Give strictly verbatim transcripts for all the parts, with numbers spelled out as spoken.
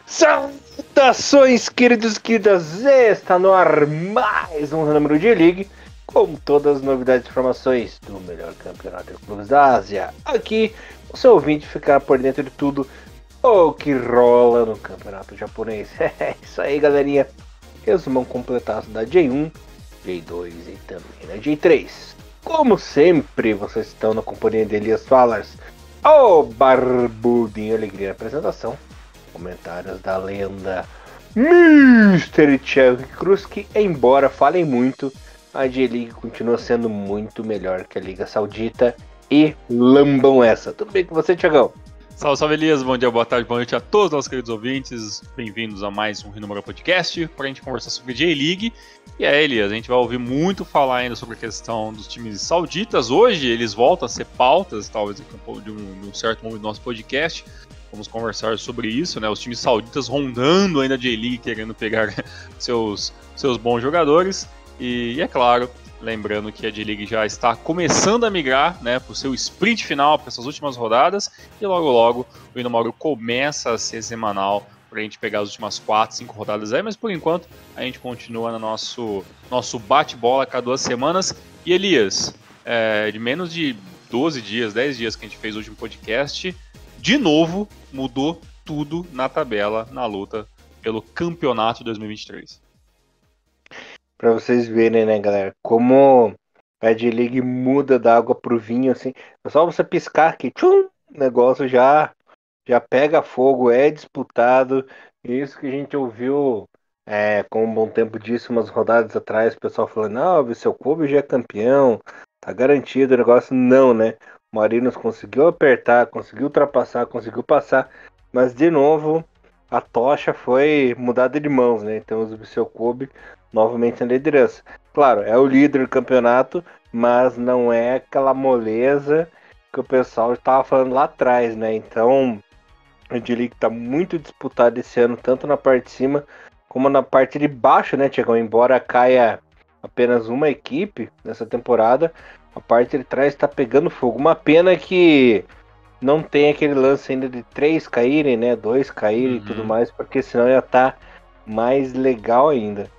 Saudações, queridos e queridas! Está no ar mais um número de League, com todas as novidades e informações do melhor campeonato de clubes da Ásia. Aqui, o seu ouvinte ficar por dentro de tudo o que rola no campeonato japonês. É isso aí, galerinha. Resumão completado da J um, J dois e também da J três. Como sempre, vocês estão na companhia de Elias Fallers, o Barbudinho Alegria na apresentação. Comentários da lenda mister Chuck Cruz, que embora falem muito, a J-League continua sendo muito melhor que a Liga Saudita e lambam essa. Tudo bem com você, Thiagão? Salve, salve Elias, bom dia, boa tarde, boa noite a todos os nossos queridos ouvintes. Bem-vindos a mais um Rinumero Podcast para a gente conversar sobre J-League. E é, Elias, a gente vai ouvir muito falar ainda sobre a questão dos times sauditas. Hoje eles voltam a ser pautas, talvez de um, de um certo momento do nosso podcast. Vamos conversar sobre isso, né? Os times sauditas rondando ainda a J-League, querendo pegar seus, seus bons jogadores. E, e é claro, lembrando que a J-League já está começando a migrar, né, para o seu sprint final, para essas últimas rodadas. E logo logo o Rinumero começa a ser semanal para a gente pegar as últimas quatro, cinco rodadas aí. Mas por enquanto a gente continua no nosso, nosso bate-bola cada duas semanas. E Elias, é, de menos de doze dias, dez dias que a gente fez o último podcast, de novo, mudou tudo na tabela, na luta pelo campeonato de dois mil e vinte e três. Pra vocês verem, né, galera, como a J-League muda da água pro vinho, assim. É só você piscar que tchum, o negócio já, já pega fogo, é disputado. Isso que a gente ouviu é, com um bom tempo disso, umas rodadas atrás, o pessoal falando, não, o seu clube já é campeão, tá garantido o negócio. Não, né? O Marinos conseguiu apertar, conseguiu ultrapassar, conseguiu passar, mas de novo a tocha foi mudada de mãos, né? Então o Vissel Kobe novamente na liderança. Claro, é o líder do campeonato, mas não é aquela moleza que o pessoal estava falando lá atrás, né? Então a J-League está muito disputada esse ano, tanto na parte de cima como na parte de baixo, né, Tiagão? Embora caia apenas uma equipe nessa temporada, a parte de trás está pegando fogo. Uma pena que não tem aquele lance ainda de três caírem, né? Dois caírem uhum. e tudo mais, porque senão ia estar tá mais legal ainda.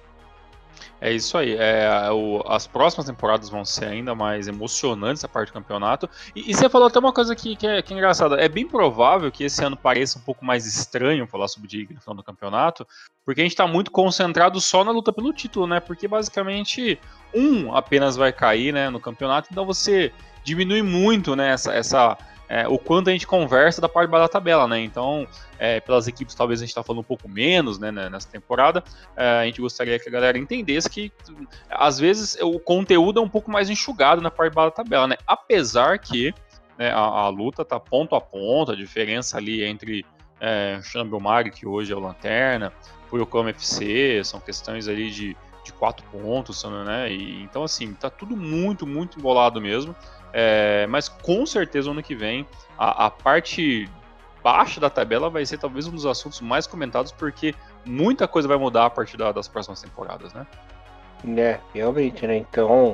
É isso aí. É, o, as próximas temporadas vão ser ainda mais emocionantes a parte do campeonato. E, e você falou até uma coisa que, que, é, que é engraçada. É bem provável que esse ano pareça um pouco mais estranho falar sobre J-League no final do campeonato, porque a gente está muito concentrado só na luta pelo título, né? Porque basicamente um apenas vai cair, né, no campeonato, então você diminui muito, né, essa, essa, é, o quanto a gente conversa da parte de baixo da tabela, né? Então, é, pelas equipes talvez a gente está falando um pouco menos, né, nessa temporada. É, a gente gostaria que a galera entendesse que às vezes o conteúdo é um pouco mais enxugado na parte de baixo da tabela, né? Apesar que, né, a, a luta tá ponto a ponto, a diferença ali entre é, Xambomari, que hoje é o Lanterna, Purocoma F C, são questões ali de de quatro pontos, né? E, então, assim, tá tudo muito, muito embolado mesmo. É, mas com certeza o ano que vem a, a parte baixa da tabela vai ser talvez um dos assuntos mais comentados, porque muita coisa vai mudar a partir da, das próximas temporadas, né? É, realmente, né? Então,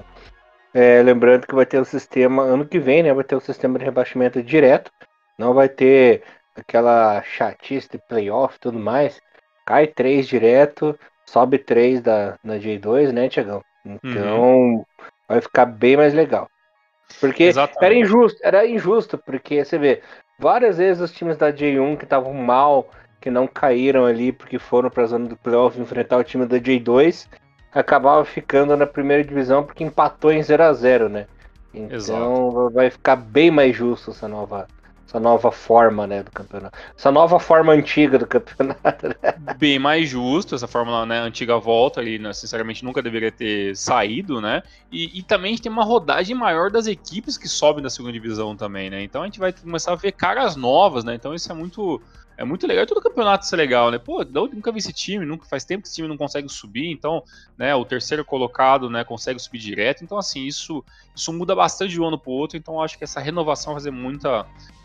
é, lembrando que vai ter o sistema, ano que vem, né? Vai ter o sistema de rebaixamento direto. Não vai ter aquela chatice de playoff e tudo mais. Cai três direto, sobe três da, na J dois, né, Thiagão? Então, uhum. vai ficar bem mais legal. Porque Exatamente. era injusto, era injusto, porque você vê, várias vezes os times da J um que estavam mal, que não caíram ali porque foram para a zona do playoff enfrentar o time da J dois, acabavam ficando na primeira divisão porque empatou em zero a zero, né? Então Exato. vai ficar bem mais justo essa nova essa nova forma, né, do campeonato. Essa nova forma antiga do campeonato, né? Bem mais justo, essa fórmula, né, antiga volta ali, né, sinceramente nunca deveria ter saído, né? E, e também a gente tem uma rodagem maior das equipes que sobem da segunda divisão também, né? Então a gente vai começar a ver caras novas, né? Então isso é muito é muito legal. E todo campeonato isso é legal, né? Pô, nunca vi esse time, nunca faz tempo que esse time não consegue subir, então, né, o terceiro colocado, né, consegue subir direto. Então, assim, isso, isso muda bastante de um ano pro outro. Então, eu acho que essa renovação vai fazer muita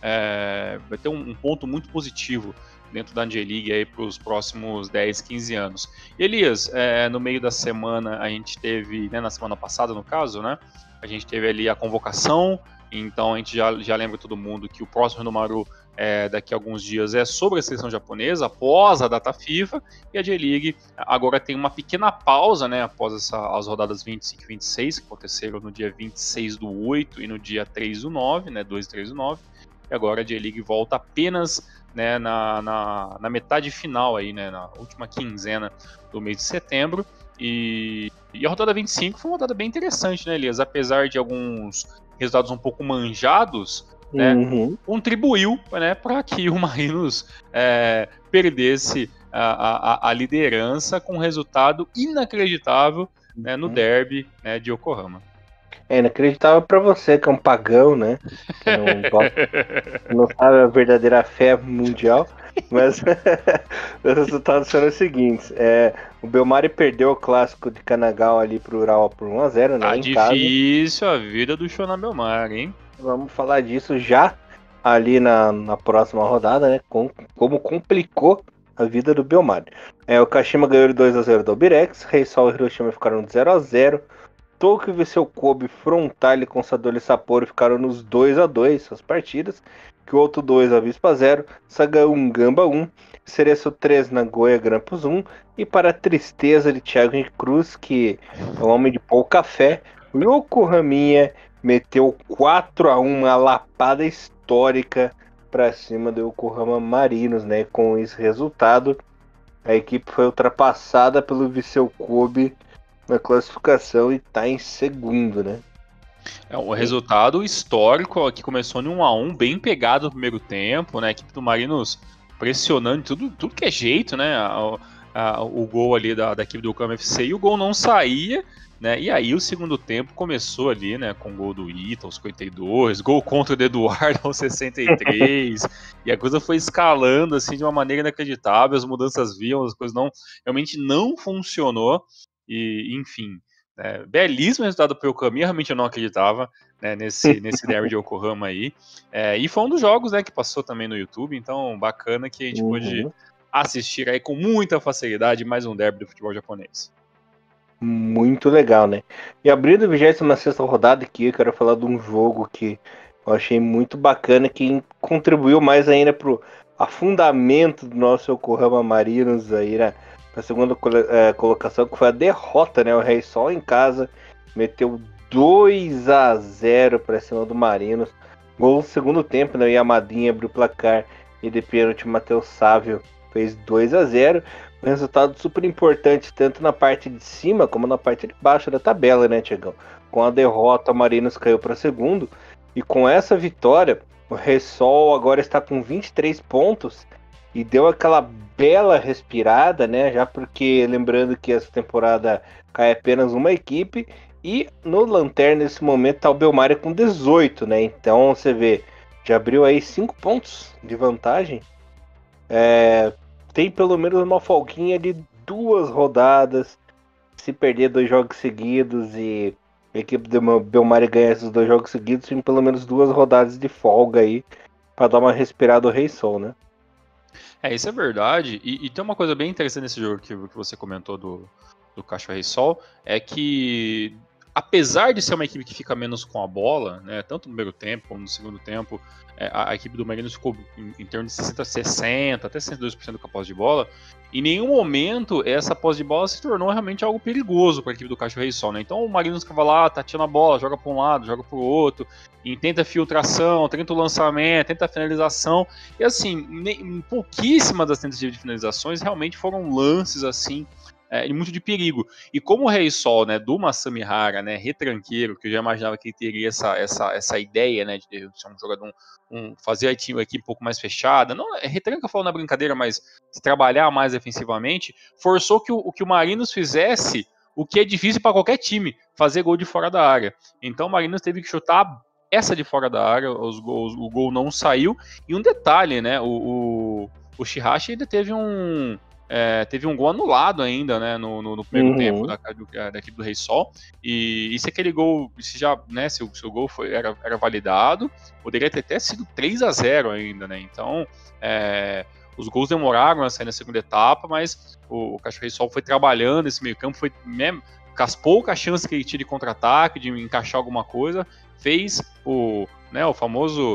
é, vai ter um, um ponto muito positivo dentro da J-League aí para os próximos dez, quinze anos. E, Elias, é, no meio da semana a gente teve, né, na semana passada no caso, né, a gente teve ali a convocação, então a gente já, já lembra todo mundo que o próximo Rinumero é, daqui a alguns dias é sobre a seleção japonesa, após a data FIFA, e a J-League agora tem uma pequena pausa, né, após essa, as rodadas vinte e cinco e vinte e seis, que aconteceram no dia vinte e seis do oito e no dia três do nove, né, dois e três do nove, e agora a J-League volta apenas, né, na, na, na metade final, aí, né, na última quinzena do mês de setembro, e, e a rodada vinte e cinco foi uma rodada bem interessante, né, Elias? Apesar de alguns resultados um pouco manjados, né, Uhum. contribuiu, né, para que o Marinos é, perdesse a, a, a liderança com um resultado inacreditável, né, no derby, né, de Yokohama. É inacreditável pra você, que é um pagão, né? Que não, gosta, não sabe a verdadeira fé mundial. Mas os resultados foram os seguintes. É, o Belmari perdeu o clássico de Kanagawa ali pro Urawa por um a zero, né? Tá em casa. difícil a vida do Shonan Belmari, hein? Vamos falar disso já ali na, na próxima rodada, né? Com, como complicou a vida do Belmari. É, o Kashima ganhou de dois a zero do Albirex. Reysol e Hiroshima ficaram de zero a zero. Tokyo venceu Kobe, Frontale com Sadori e Sapporo ficaram nos dois a dois suas partidas. Kyoto dois, Avispa zero, Saga um, Gamba um, Cereço três, Nagoya Grampus um. E para a tristeza de Thiago Henrique Cruz, que é um homem de pouca fé, o Yokohaminha meteu quatro a um, uma lapada histórica para cima do Yokohama Marinos, né? Com esse resultado, a equipe foi ultrapassada pelo Viseu Kobe na classificação e tá em segundo, né? É um resultado histórico que começou em um a um, bem pegado no primeiro tempo, né? A equipe do Marinos pressionando tudo, tudo que é jeito, né? A, a, o gol ali da, da equipe do Yokohama F C, e o gol não saía, né? E aí o segundo tempo começou ali, né? Com o gol do Ita aos cinquenta e dois, gol contra o de Eduardo aos sessenta e três, e a coisa foi escalando assim de uma maneira inacreditável, as mudanças vinham, as coisas não realmente não funcionou, e enfim. É, belíssimo resultado para o Yokohama, realmente eu não acreditava, né, nesse, nesse derby de Yokohama aí, é, e foi um dos jogos, né, que passou também no YouTube, então bacana que a gente uhum. pôde assistir aí com muita facilidade mais um derby do futebol japonês. Muito legal, né? E abrindo a vigésima sexta rodada aqui, eu quero falar de um jogo que eu achei muito bacana, que contribuiu mais ainda para o afundamento do nosso Yokohama Marinos aí, né? Na segunda é, colocação, que foi a derrota, né? O Reysol em casa meteu dois a zero para cima do Marinos. Gol no segundo tempo, né? O Yamadinha abriu o placar e de pênalti o Matheus Sávio fez dois a zero. Um resultado super importante, tanto na parte de cima como na parte de baixo da tabela, né, Tiagão? Com a derrota, o Marinos caiu para segundo. E com essa vitória, o Reysol agora está com vinte e três pontos. E deu aquela bela respirada, né? Já porque, lembrando que essa temporada cai apenas uma equipe. E no Lanterna, nesse momento, tá o Belmari com dezoito, né? Então, você vê, já abriu aí cinco pontos de vantagem. É, tem pelo menos uma folguinha de duas rodadas. Se perder dois jogos seguidos e a equipe do Belmari ganhar esses dois jogos seguidos, tem pelo menos duas rodadas de folga aí para dar uma respirada ao Reysol, né? É, isso é verdade, e, e tem uma coisa bem interessante nesse jogo que, que você comentou do, do Kashiwa Reysol, é que apesar de ser uma equipe que fica menos com a bola, né, tanto no primeiro tempo como no segundo tempo, é, a, a equipe do Marinos ficou em, em torno de sessenta, sessenta, até sessenta e dois por cento com a posse de bola. Em nenhum momento essa posse de bola se tornou realmente algo perigoso para a equipe do Kashiwa Reysol, né? Então o Marinos ficava lá, tateando a bola, joga para um lado, joga para o outro, e tenta filtração, tenta o lançamento, tenta a finalização, e assim, em pouquíssimas das tentativas de finalizações realmente foram lances assim, É, muito de perigo. E como o Reysol, né, do Masamihara, né, retranqueiro, que eu já imaginava que ele teria essa, essa, essa ideia, né, de ser um jogador, um, um, fazer a equipe, a equipe um pouco mais fechada, não, retranca falando na brincadeira, mas trabalhar mais defensivamente, forçou que o, que o Marinos fizesse o que é difícil para qualquer time, fazer gol de fora da área. Então o Marinos teve que chutar essa de fora da área, os gols, o gol não saiu, e um detalhe, né, o, o, o Shihashi ainda teve um... É, teve um gol anulado ainda, né, no, no, no primeiro Uhum. tempo da, da, da equipe do Reysol, e, e se aquele gol, se já, né, se o, se o gol foi, era, era validado, poderia ter até sido três a zero ainda, né, então é, os gols demoraram a sair na segunda etapa, mas o, o Kashiwa Reysol foi trabalhando esse meio campo, foi mesmo, com as poucas chances que ele tinha de contra-ataque, de encaixar alguma coisa, fez o né, o famoso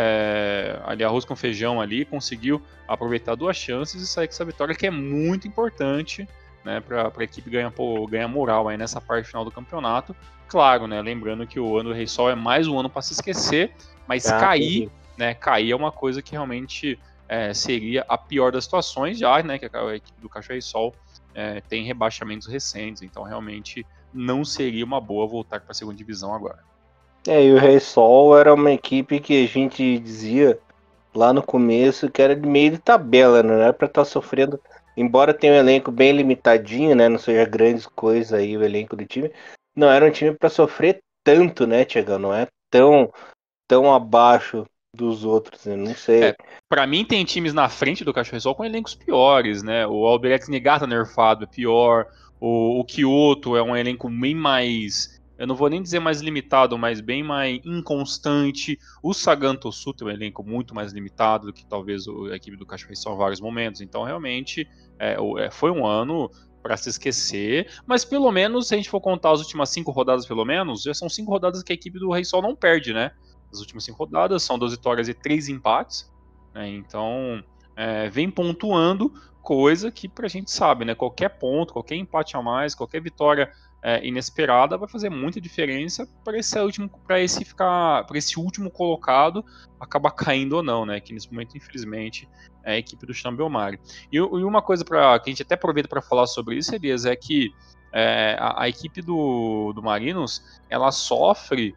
é, ali, arroz com feijão ali, conseguiu aproveitar duas chances e sair com essa vitória que é muito importante, né, para a equipe ganhar, pô, ganhar moral aí nessa parte final do campeonato. Claro, né, lembrando que o ano do Rei Sol é mais um ano para se esquecer, mas Ah, cair, né, cair é uma coisa que realmente é, seria a pior das situações, já, né, que a equipe do Caixa Rei Sol é, tem rebaixamentos recentes, então realmente não seria uma boa voltar para a segunda divisão agora. É, e o Rei Sol era uma equipe que a gente dizia lá no começo que era de meio de tabela, né? Não era pra estar sofrendo, embora tenha um elenco bem limitadinho, né? Não seja grandes coisas aí o elenco do time. Não era um time pra sofrer tanto, né, Tiagão? Não é tão, tão abaixo dos outros, né? Não sei. É, para mim tem times na frente do Caixa Sol com elencos piores, né? O Albirex Niigata nerfado é pior, o, o Kyoto é um elenco bem mais, eu não vou nem dizer mais limitado, mas bem mais inconstante. O Sagan Tosu tem um elenco muito mais limitado do que talvez a equipe do Caixa Sol em vários momentos. Então realmente é, é, foi um ano para se esquecer, mas pelo menos se a gente for contar as últimas cinco rodadas pelo menos, já são cinco rodadas que a equipe do Rei Sol não perde, né? As últimas cinco rodadas são duas vitórias e três empates, né? Então é, vem pontuando, coisa que pra gente sabe, né? Qualquer ponto, qualquer empate a mais, qualquer vitória é, inesperada vai fazer muita diferença para esse último, para esse ficar, para esse último colocado acabar caindo ou não, né? Que nesse momento, infelizmente, é a equipe do Xambelmari. E, e uma coisa para que a gente até aproveita para falar sobre isso, Elias, é que é, a, a equipe do, do Marinos ela sofre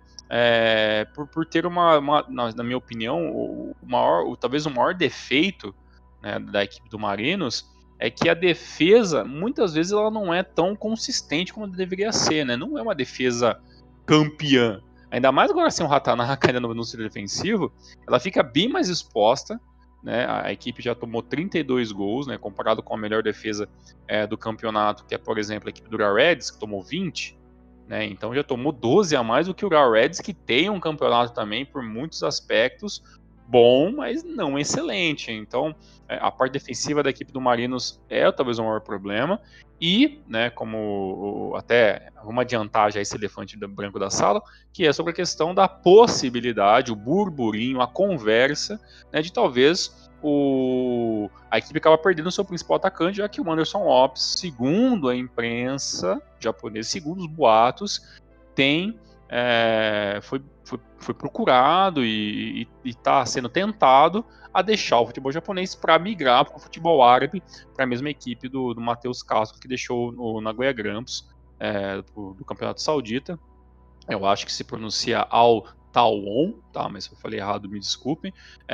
É, por, por ter uma, uma na, na minha opinião, o, o maior, o, talvez o maior defeito, né, da equipe do Marinos é que a defesa, muitas vezes, ela não é tão consistente como deveria ser, né? Não é uma defesa campeã. Ainda mais agora sem o Hatanaka ainda no, no setor defensivo, ela fica bem mais exposta, né? A, a equipe já tomou trinta e dois gols, né? Comparado com a melhor defesa é, do campeonato, que é, por exemplo, a equipe do Real Reds, que tomou vinte. Né, então já tomou doze a mais do que o Real Reds, que tem um campeonato também por muitos aspectos bom, mas não excelente. Então a parte defensiva da equipe do Marinos é talvez o maior problema. E, né, como até vamos adiantar já esse elefante branco da sala, que é sobre a questão da possibilidade, o burburinho, a conversa, né, de talvez o, a equipe acaba perdendo o seu principal atacante, já que o Anderson Lopes, segundo a imprensa japonesa, segundo os boatos, tem é, foi, foi, foi procurado e está sendo tentado a deixar o futebol japonês para migrar para o futebol árabe, para a mesma equipe do, do Matheus Castro, que deixou no Nagoya Grampus, é, do, do Campeonato Saudita. Eu acho que se pronuncia Al Tawon, tá? Mas se eu falei errado, me desculpem.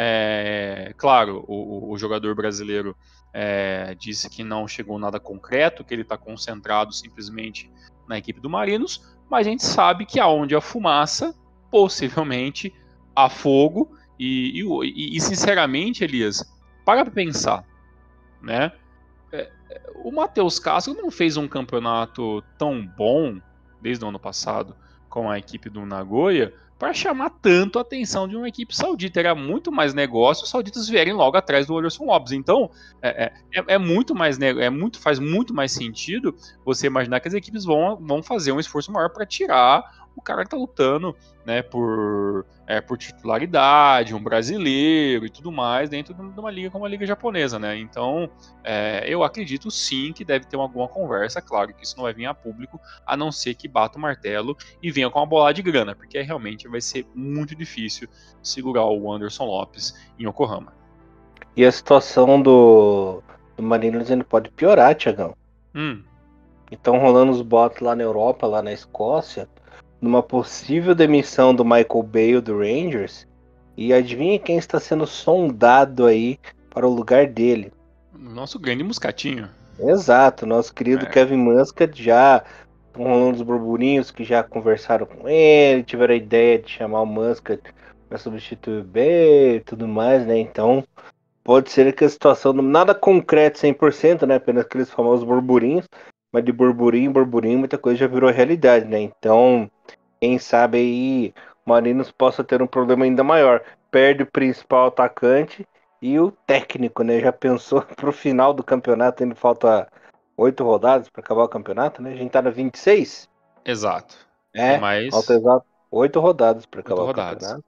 É, claro, o, o jogador brasileiro é, disse que não chegou nada concreto, que ele está concentrado simplesmente na equipe do Marinos, mas a gente sabe que aonde há fumaça, possivelmente há fogo, e, e, e sinceramente, Elias, para pra pensar, né? É, o Matheus Castro não fez um campeonato tão bom desde o ano passado com a equipe do Nagoya para chamar tanto a atenção de uma equipe saudita. Era muito mais negócio os sauditas vierem logo atrás do Anderson Lopes. Então, é, é, é muito mais é muito faz muito mais sentido você imaginar que as equipes vão, vão fazer um esforço maior para tirar o cara que tá lutando, né, por, é, por titularidade, um brasileiro e tudo mais dentro de uma liga como a liga japonesa, né? Então, é, eu acredito sim que deve ter alguma conversa, claro que isso não vai vir a público, a não ser que bata o martelo e venha com uma bolada de grana, porque realmente vai ser muito difícil segurar o Anderson Lopes em Yokohama. E a situação do, do Marinos ainda pode piorar, Tiagão. Hum. Estão rolando os boatos lá na Europa, lá na Escócia, numa possível demissão do Michael Bale do Rangers. E adivinha quem está sendo sondado aí para o lugar dele? Nosso grande Muscatinho. Exato, nosso querido É. Kevin Muscat. Já estão rolando os burburinhos que já conversaram com ele, tiveram a ideia de chamar o Muscat para substituir o Bale e tudo mais, né? Então pode ser que a situação, nada concreto cem por cento, né? Apenas aqueles famosos burburinhos, mas de burburinho, burburinho, muita coisa já virou realidade, né? Então, quem sabe aí o Marinos possa ter um problema ainda maior. Perde o principal atacante e o técnico, né? Já pensou pro final do campeonato, ainda falta oito rodadas para acabar o campeonato, né? A gente tá na vinte e seis. Exato. É, Tem mais falta exato oito rodadas para oito acabar o rodadas. campeonato.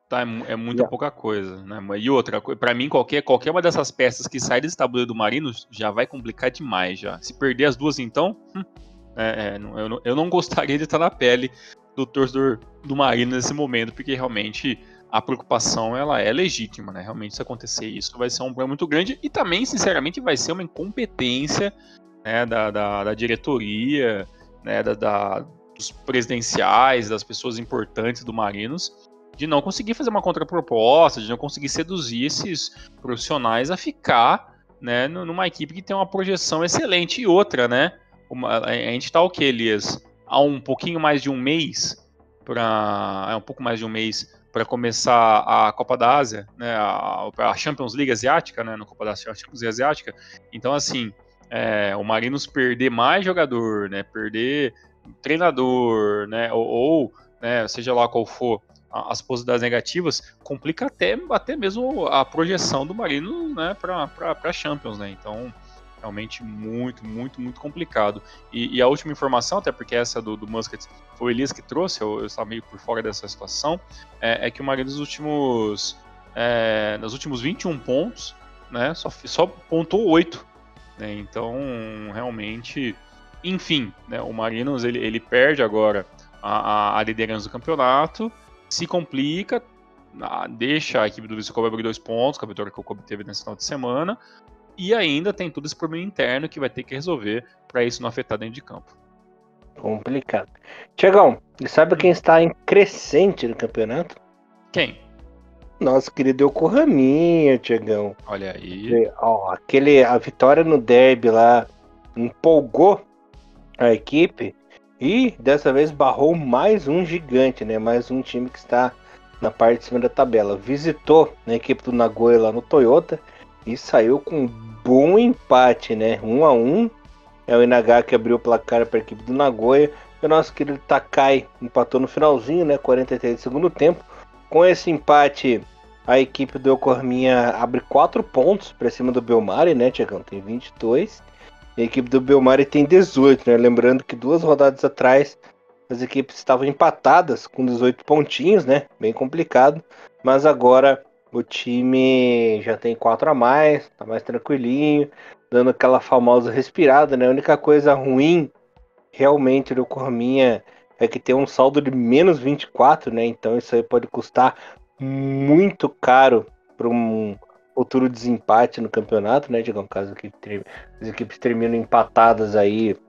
Tá, é, é muita Yeah. pouca coisa, né? E outra, pra mim, qualquer, qualquer uma dessas peças que sai desse tabuleiro do Marinos já vai complicar demais já. Se perder as duas, então, hum, é, é, eu, não, eu não gostaria de estar na pele do torcedor do Marinos nesse momento, porque realmente a preocupação ela é legítima, né? Realmente, se acontecer isso, vai ser um problema muito grande e também, sinceramente, vai ser uma incompetência, né, da, da, da diretoria, né, da, da, dos presidenciais, das pessoas importantes do Marinos, de não conseguir fazer uma contraproposta, de não conseguir seduzir esses profissionais a ficar, né, numa equipe que tem uma projeção excelente. E outra, né, uma, a gente tá o que, Elias? Há um pouquinho mais de um mês, para é um pouco mais de um mês para começar a Copa da Ásia, né, a, a Champions League Asiática, né, no Copa da Champions League Asiática. Então, assim, é, o Marinos perder mais jogador, né, perder treinador, né, ou, ou né, seja lá qual for as possibilidades negativas, complica até, até mesmo a projeção do Marinos, né, para a Champions, né? Então, realmente muito, muito, muito complicado. E, e a última informação, até porque essa do, do Muscat foi o Elias que trouxe, eu, eu estava meio por fora dessa situação, é, é que o Marinos nos últimos, é, nos últimos vinte e um pontos, né, só, só pontuou oito. Né? Então, realmente, enfim, né, o Marinos ele, ele perde agora a, a, a liderança do campeonato, se complica, deixa a equipe do Vissel Kobe abrir dois pontos, com a vitória que o Kobe teve nesse final de semana, e ainda tem todo esse problema interno que vai ter que resolver para isso não afetar dentro de campo. Complicado. Tiagão, e sabe quem está em crescente no campeonato? Quem? Nosso querido Yokohaminha, Tiagão. Olha aí. Ó, aquele, a vitória no derby lá empolgou a equipe. E dessa vez barrou mais um gigante, né? Mais um time que está na parte de cima da tabela. Visitou a equipe do Nagoya lá no Toyota e saiu com um bom empate, né? Um a um. É o Inaga que abriu o placar para a equipe do Nagoya. E o nosso querido Takai empatou no finalzinho, né? quarenta e três do segundo tempo. Com esse empate, a equipe do Yokohama abre quatro pontos para cima do Belmari, né, Tiagão? Tem vinte e dois. A equipe do Belmari tem dezoito, né? Lembrando que duas rodadas atrás as equipes estavam empatadas com dezoito pontinhos, né? Bem complicado. Mas agora o time já tem quatro a mais, tá mais tranquilinho, dando aquela famosa respirada, né? A única coisa ruim realmente do Corminha é que tem um saldo de menos vinte e quatro, né? Então isso aí pode custar muito caro para um futuro desempate no campeonato, né, Digão? Caso que as equipes terminam empatadas aí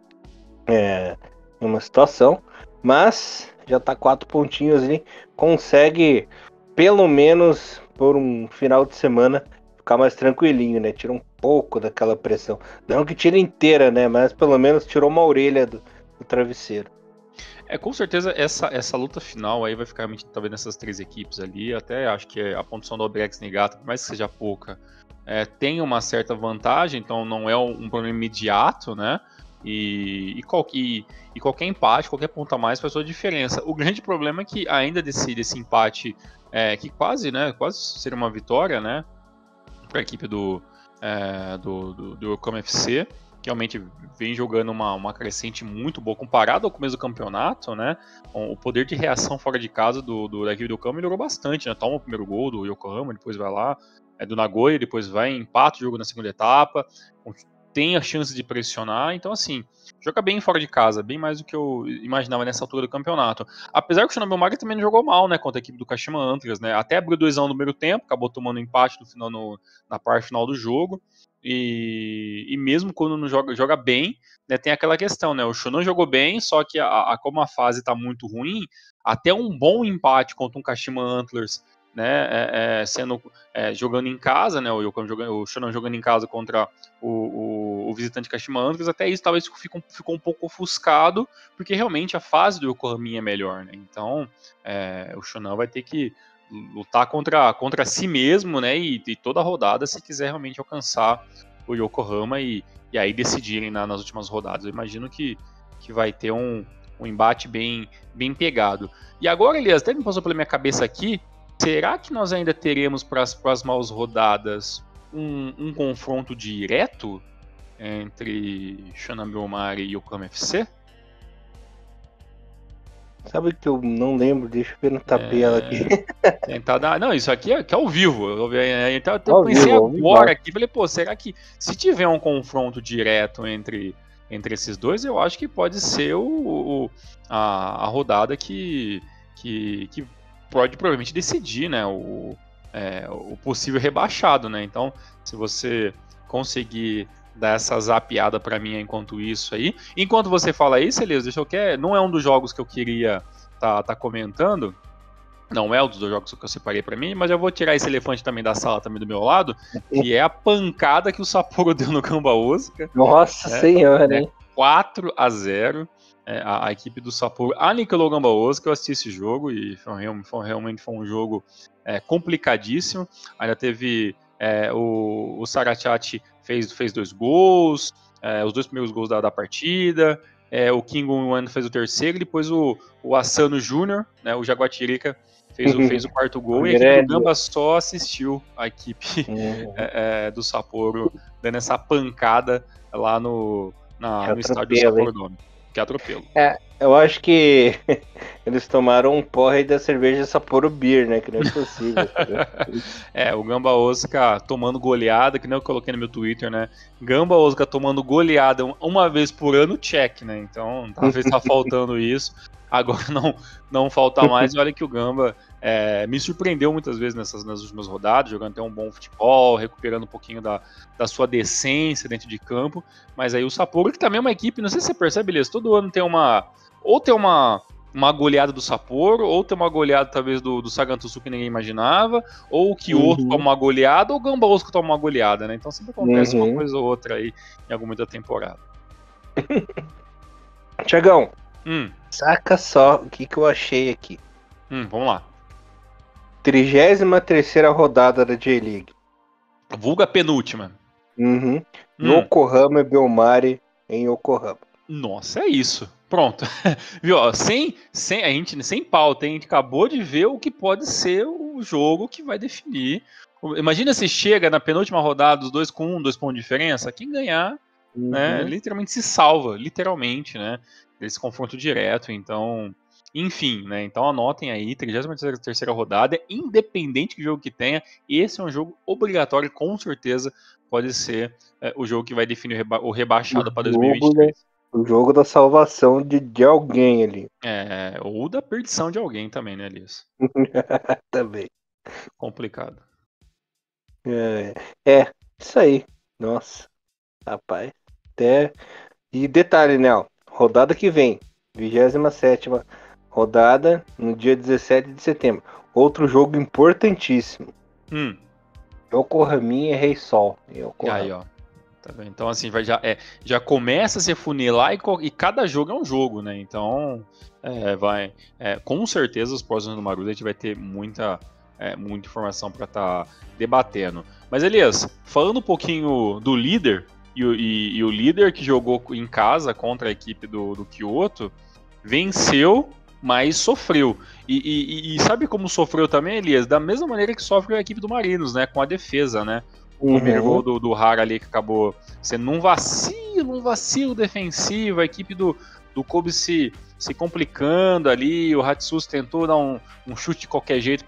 é, em uma situação, mas já tá quatro pontinhos ali, consegue pelo menos por um final de semana ficar mais tranquilinho, né? Tira um pouco daquela pressão, não que tira inteira, né? Mas pelo menos tirou uma orelha do, do travesseiro. É, com certeza essa, essa luta final aí vai ficar realmente talvez nessas três equipes ali. Até acho que a pontuação do Obrex Niigata, por mais que seja pouca, é, tem uma certa vantagem, então não é um problema imediato, né? E, e, qual, e, e qualquer empate, qualquer ponto a mais faz toda a diferença. O grande problema é que ainda desse, desse empate, é, que quase, né, quase seria uma vitória, né, para a equipe do, é, do, do, do Yokohama F C, que realmente vem jogando uma, uma crescente muito boa comparado ao começo do campeonato, né? O poder de reação fora de casa do, do, da equipe do Yokohama melhorou bastante, né? Toma o primeiro gol do Yokohama, depois vai lá, é do Nagoya, depois vai, empata o jogo na segunda etapa, tem a chance de pressionar, então assim, joga bem fora de casa, bem mais do que eu imaginava nessa altura do campeonato. Apesar que o Shonan Belmari também não jogou mal, né, contra a equipe do Kashima Antlers, né? Até abriu dois a um no primeiro tempo, acabou tomando empate no final, no, na parte final do jogo. E, e mesmo quando não joga, joga bem, né, tem aquela questão, né? O Shonan jogou bem, só que a, a, como a fase está muito ruim, até um bom empate contra um Kashima Antlers, né, é, é, sendo é, jogando em casa, né, o, jogando, o Shonan jogando em casa contra o, o, o visitante Kashima Antlers, até isso talvez ficou, ficou um pouco ofuscado, porque realmente a fase do Yokohama é melhor, né? Então é, o Shonan vai ter que lutar contra, contra si mesmo, né, e, e toda a rodada se quiser realmente alcançar o Yokohama e, e aí decidirem na, nas últimas rodadas. Eu imagino que, que vai ter um, um embate bem, bem pegado. E agora, Elias, até me passou pela minha cabeça aqui, será que nós ainda teremos para as próximas rodadas um, um confronto direto entre Shonan Belmari e Yokohama F C? Sabe que eu não lembro? Deixa eu ver no tabela é... aqui. Tentar dar... Não, isso aqui é, aqui é ao vivo. Eu, então, eu Ao pensei vivo, agora aqui, falei, pô, será que se tiver um confronto direto entre, entre esses dois, eu acho que pode ser o, o, a, a rodada que, que, que pode provavelmente decidir, né, o, é, o possível rebaixado, né? Então, se você conseguir dar essa zapeada pra mim enquanto isso aí. Enquanto você fala isso, Elias, deixa eu quer, não é um dos jogos que eu queria tá, tá comentando, não é um dos jogos que eu separei pra mim, mas eu vou tirar esse elefante também da sala, também do meu lado, que é a pancada que o Sapporo deu no Gamba Osaka. Nossa né, senhora, né, hein? quatro a zero, é, a, a equipe do Sapporo aniquilou o Gamba Osaka. Eu assisti esse jogo e foi, foi, realmente foi um jogo é, complicadíssimo. Ainda teve é, o, o Sarachati fez, fez dois gols, é, os dois primeiros gols da, da partida, é, o King Wan fez o terceiro, e depois o, o Asano Júnior, né, o Jaguatirica, fez o, fez o quarto gol, e a equipe do Gamba só assistiu a equipe uhum. é, é, do Sapporo dando essa pancada lá no, na, no estádio do Sapporo Dome. Que atropelo. É, eu acho que eles tomaram um porre da cerveja Sapporo Beer, né? Que não é possível. é, o Gamba Osaka tomando goleada, que nem eu coloquei no meu Twitter, né? Gamba Osaka tomando goleada uma vez por ano, check, né? Então, talvez tá faltando isso. Agora não, não falta mais. E olha que o Gamba é, me surpreendeu muitas vezes nessas, nas últimas rodadas, jogando até um bom futebol, recuperando um pouquinho da, da sua decência dentro de campo. Mas aí o Sapporo, que também é uma equipe, não sei se você percebe, Elias, todo ano tem uma... Ou tem uma, uma goleada do Sapporo, ou tem uma goleada talvez do, do Sagantosu que ninguém imaginava, ou o Kyoto uhum. toma uma goleada, ou o Gamba Osaka toma uma goleada, né? Então sempre acontece uhum. uma coisa ou outra aí em alguma da temporada. Tiagão, hum. saca só o que, que eu achei aqui. Hum, vamos lá. trigésima terceira rodada da J-League. Vulga penúltima. Uhum. Hum. Yokohama e Belmari em Yokohama. Nossa, é isso. Pronto. Viu? Sem, sem, a gente, sem pauta, a gente acabou de ver o que pode ser o jogo que vai definir. Imagina se chega na penúltima rodada, os dois com um, dois pontos de diferença. Quem ganhar, uhum. né, literalmente se salva, literalmente, né? Desse confronto direto. Então, enfim, né? Então anotem aí, trigésima terceira rodada, independente do jogo que tenha, esse é um jogo obrigatório, com certeza pode ser é, o jogo que vai definir o, reba- o rebaixado para dois mil e vinte e três. O jogo da salvação de, de alguém ali. É, ou da perdição de alguém também, né, Elias? Também. Complicado. É, é, isso aí. Nossa, rapaz. Até... E detalhe, né? Ó, rodada que vem, vigésima sétima rodada, no dia dezessete de setembro. Outro jogo importantíssimo. Hum. Yokohaminha e Rei Sol. Aí, ó. Tá vendo? Então, assim, vai, já, é, já começa a se funilar e, e cada jogo é um jogo, né? Então, é, vai. É, com certeza, os próximos do Maruda a gente vai ter muita, é, muita informação para estar tá debatendo. Mas, Elias, falando um pouquinho do líder, e, e, e o líder que jogou em casa contra a equipe do, do Kyoto, venceu, mas sofreu. E, e, e sabe como sofreu também, Elias? Da mesma maneira que sofre a equipe do Marinos, né? Com a defesa, né? O primeiro gol do, do Hara ali que acabou sendo um vacilo, um vacilo defensivo, a equipe do, do Kobe se, se complicando ali, o Hatsus tentou dar um, um chute de qualquer jeito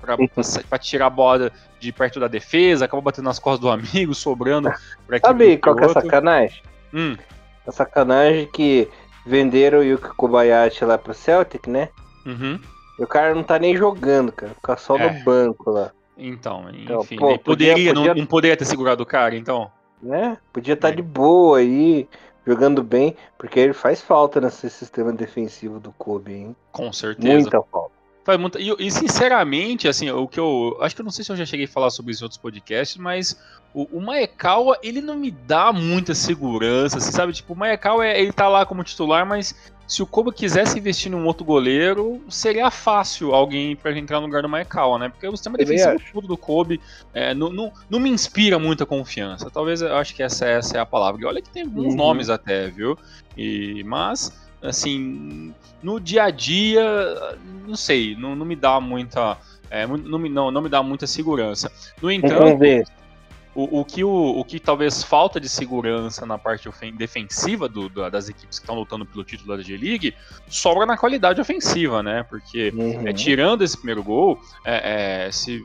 para tirar a bola de perto da defesa, acabou batendo nas costas do amigo, sobrando pra equipe. Sabe qual que é a sacanagem? Hum. A sacanagem que venderam o Yuki Kobayashi lá pro Celtic, né? Uhum. E o cara não tá nem jogando, cara, fica só é. no banco lá. Então, então enfim, pô, poderia, podia, não, podia, não poderia ter segurado o cara, então? Né? Podia estar tá é. de boa aí, jogando bem, porque ele faz falta nesse sistema defensivo do Kobe, hein? Com certeza. Muita falta. Faz muita... E, e, sinceramente, assim, o que eu... Acho que eu não sei se eu já cheguei a falar sobre isso em outros podcasts, mas o, o Maekawa, ele não me dá muita segurança, assim, sabe? Tipo, o Maekawa, é, ele tá lá como titular, mas se o Kobe quisesse investir num outro goleiro, seria fácil alguém pra entrar no lugar do Maekawa, né? Porque o sistema eu defensivo tudo do Kobe é, não, não, não me inspira muita confiança. Talvez eu acho que essa, essa é a palavra. E olha que tem alguns uhum. nomes até, viu? E, mas, assim, no dia a dia, não sei, não, não me dá muita... É, não, me, não, não me dá muita segurança. No entanto... o, o, que, o, o que talvez falta de segurança na parte defensiva do, do, das equipes que estão lutando pelo título da G-League sobra na qualidade ofensiva, né? Porque Uhum. é, tirando esse primeiro gol, é, é, se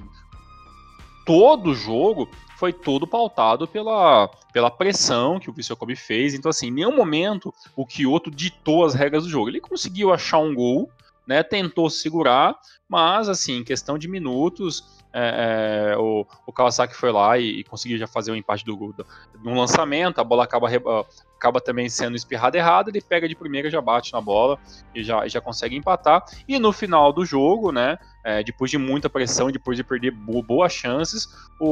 todo o jogo foi todo pautado pela, pela pressão que o Vissel Kobe fez. Então, assim, em nenhum momento o Kyoto ditou as regras do jogo. Ele conseguiu achar um gol, né, tentou segurar, mas, assim, em questão de minutos, é, é, o, o Kawasaki foi lá e, e conseguiu já fazer o um empate do gol no lançamento, a bola acaba, acaba também sendo espirrada errada, ele pega de primeira, já bate na bola e já, já consegue empatar. E no final do jogo, né, é, depois de muita pressão, depois de perder boas chances,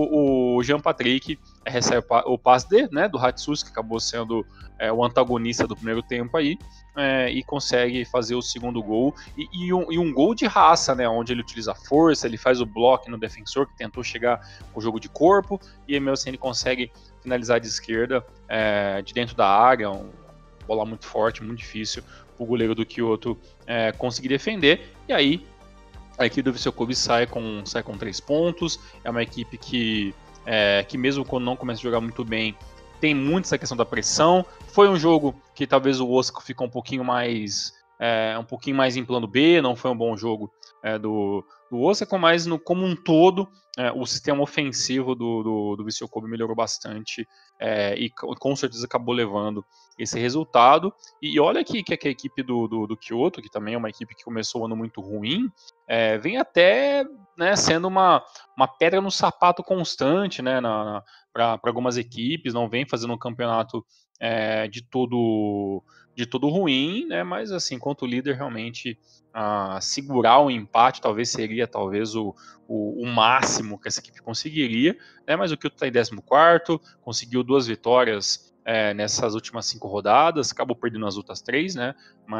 o, o Jean Patrick recebe o passe de, né, do Hatsus, que acabou sendo é, o antagonista do primeiro tempo aí, é, e consegue fazer o segundo gol, e, e, um, e um gol de raça, né, onde ele utiliza força, ele faz o bloco no defensor, que tentou chegar com o jogo de corpo, e mesmo assim ele consegue finalizar de esquerda, é, de dentro da área, uma bola muito forte, muito difícil, o goleiro do Kyoto é, conseguir defender, e aí a equipe do Vissel Kobe sai com, sai com três pontos, é uma equipe que, é, que mesmo quando não começa a jogar muito bem, tem muito essa questão da pressão. Foi um jogo que talvez o Osaka ficou um pouquinho mais é, um pouquinho mais em plano B, não foi um bom jogo é, do, do Osaka, mas no, como um todo, é, o sistema ofensivo do, do, do Vissel Kobe melhorou bastante é, e com certeza acabou levando esse resultado. E olha aqui que, que a equipe do, do, do Kyoto, que também é uma equipe que começou o ano muito ruim, é, vem até, né, sendo uma, uma pedra no sapato constante, né, na, para algumas equipes, não vem fazendo um campeonato é, de todo de todo ruim, né, mas assim, quanto líder, realmente ah, segurar o empate talvez seria talvez o, o, o máximo que essa equipe conseguiria, né, mas o Kyoto está em décimo quarto, conseguiu duas vitórias é, nessas últimas cinco rodadas, acabou perdendo as outras três, né,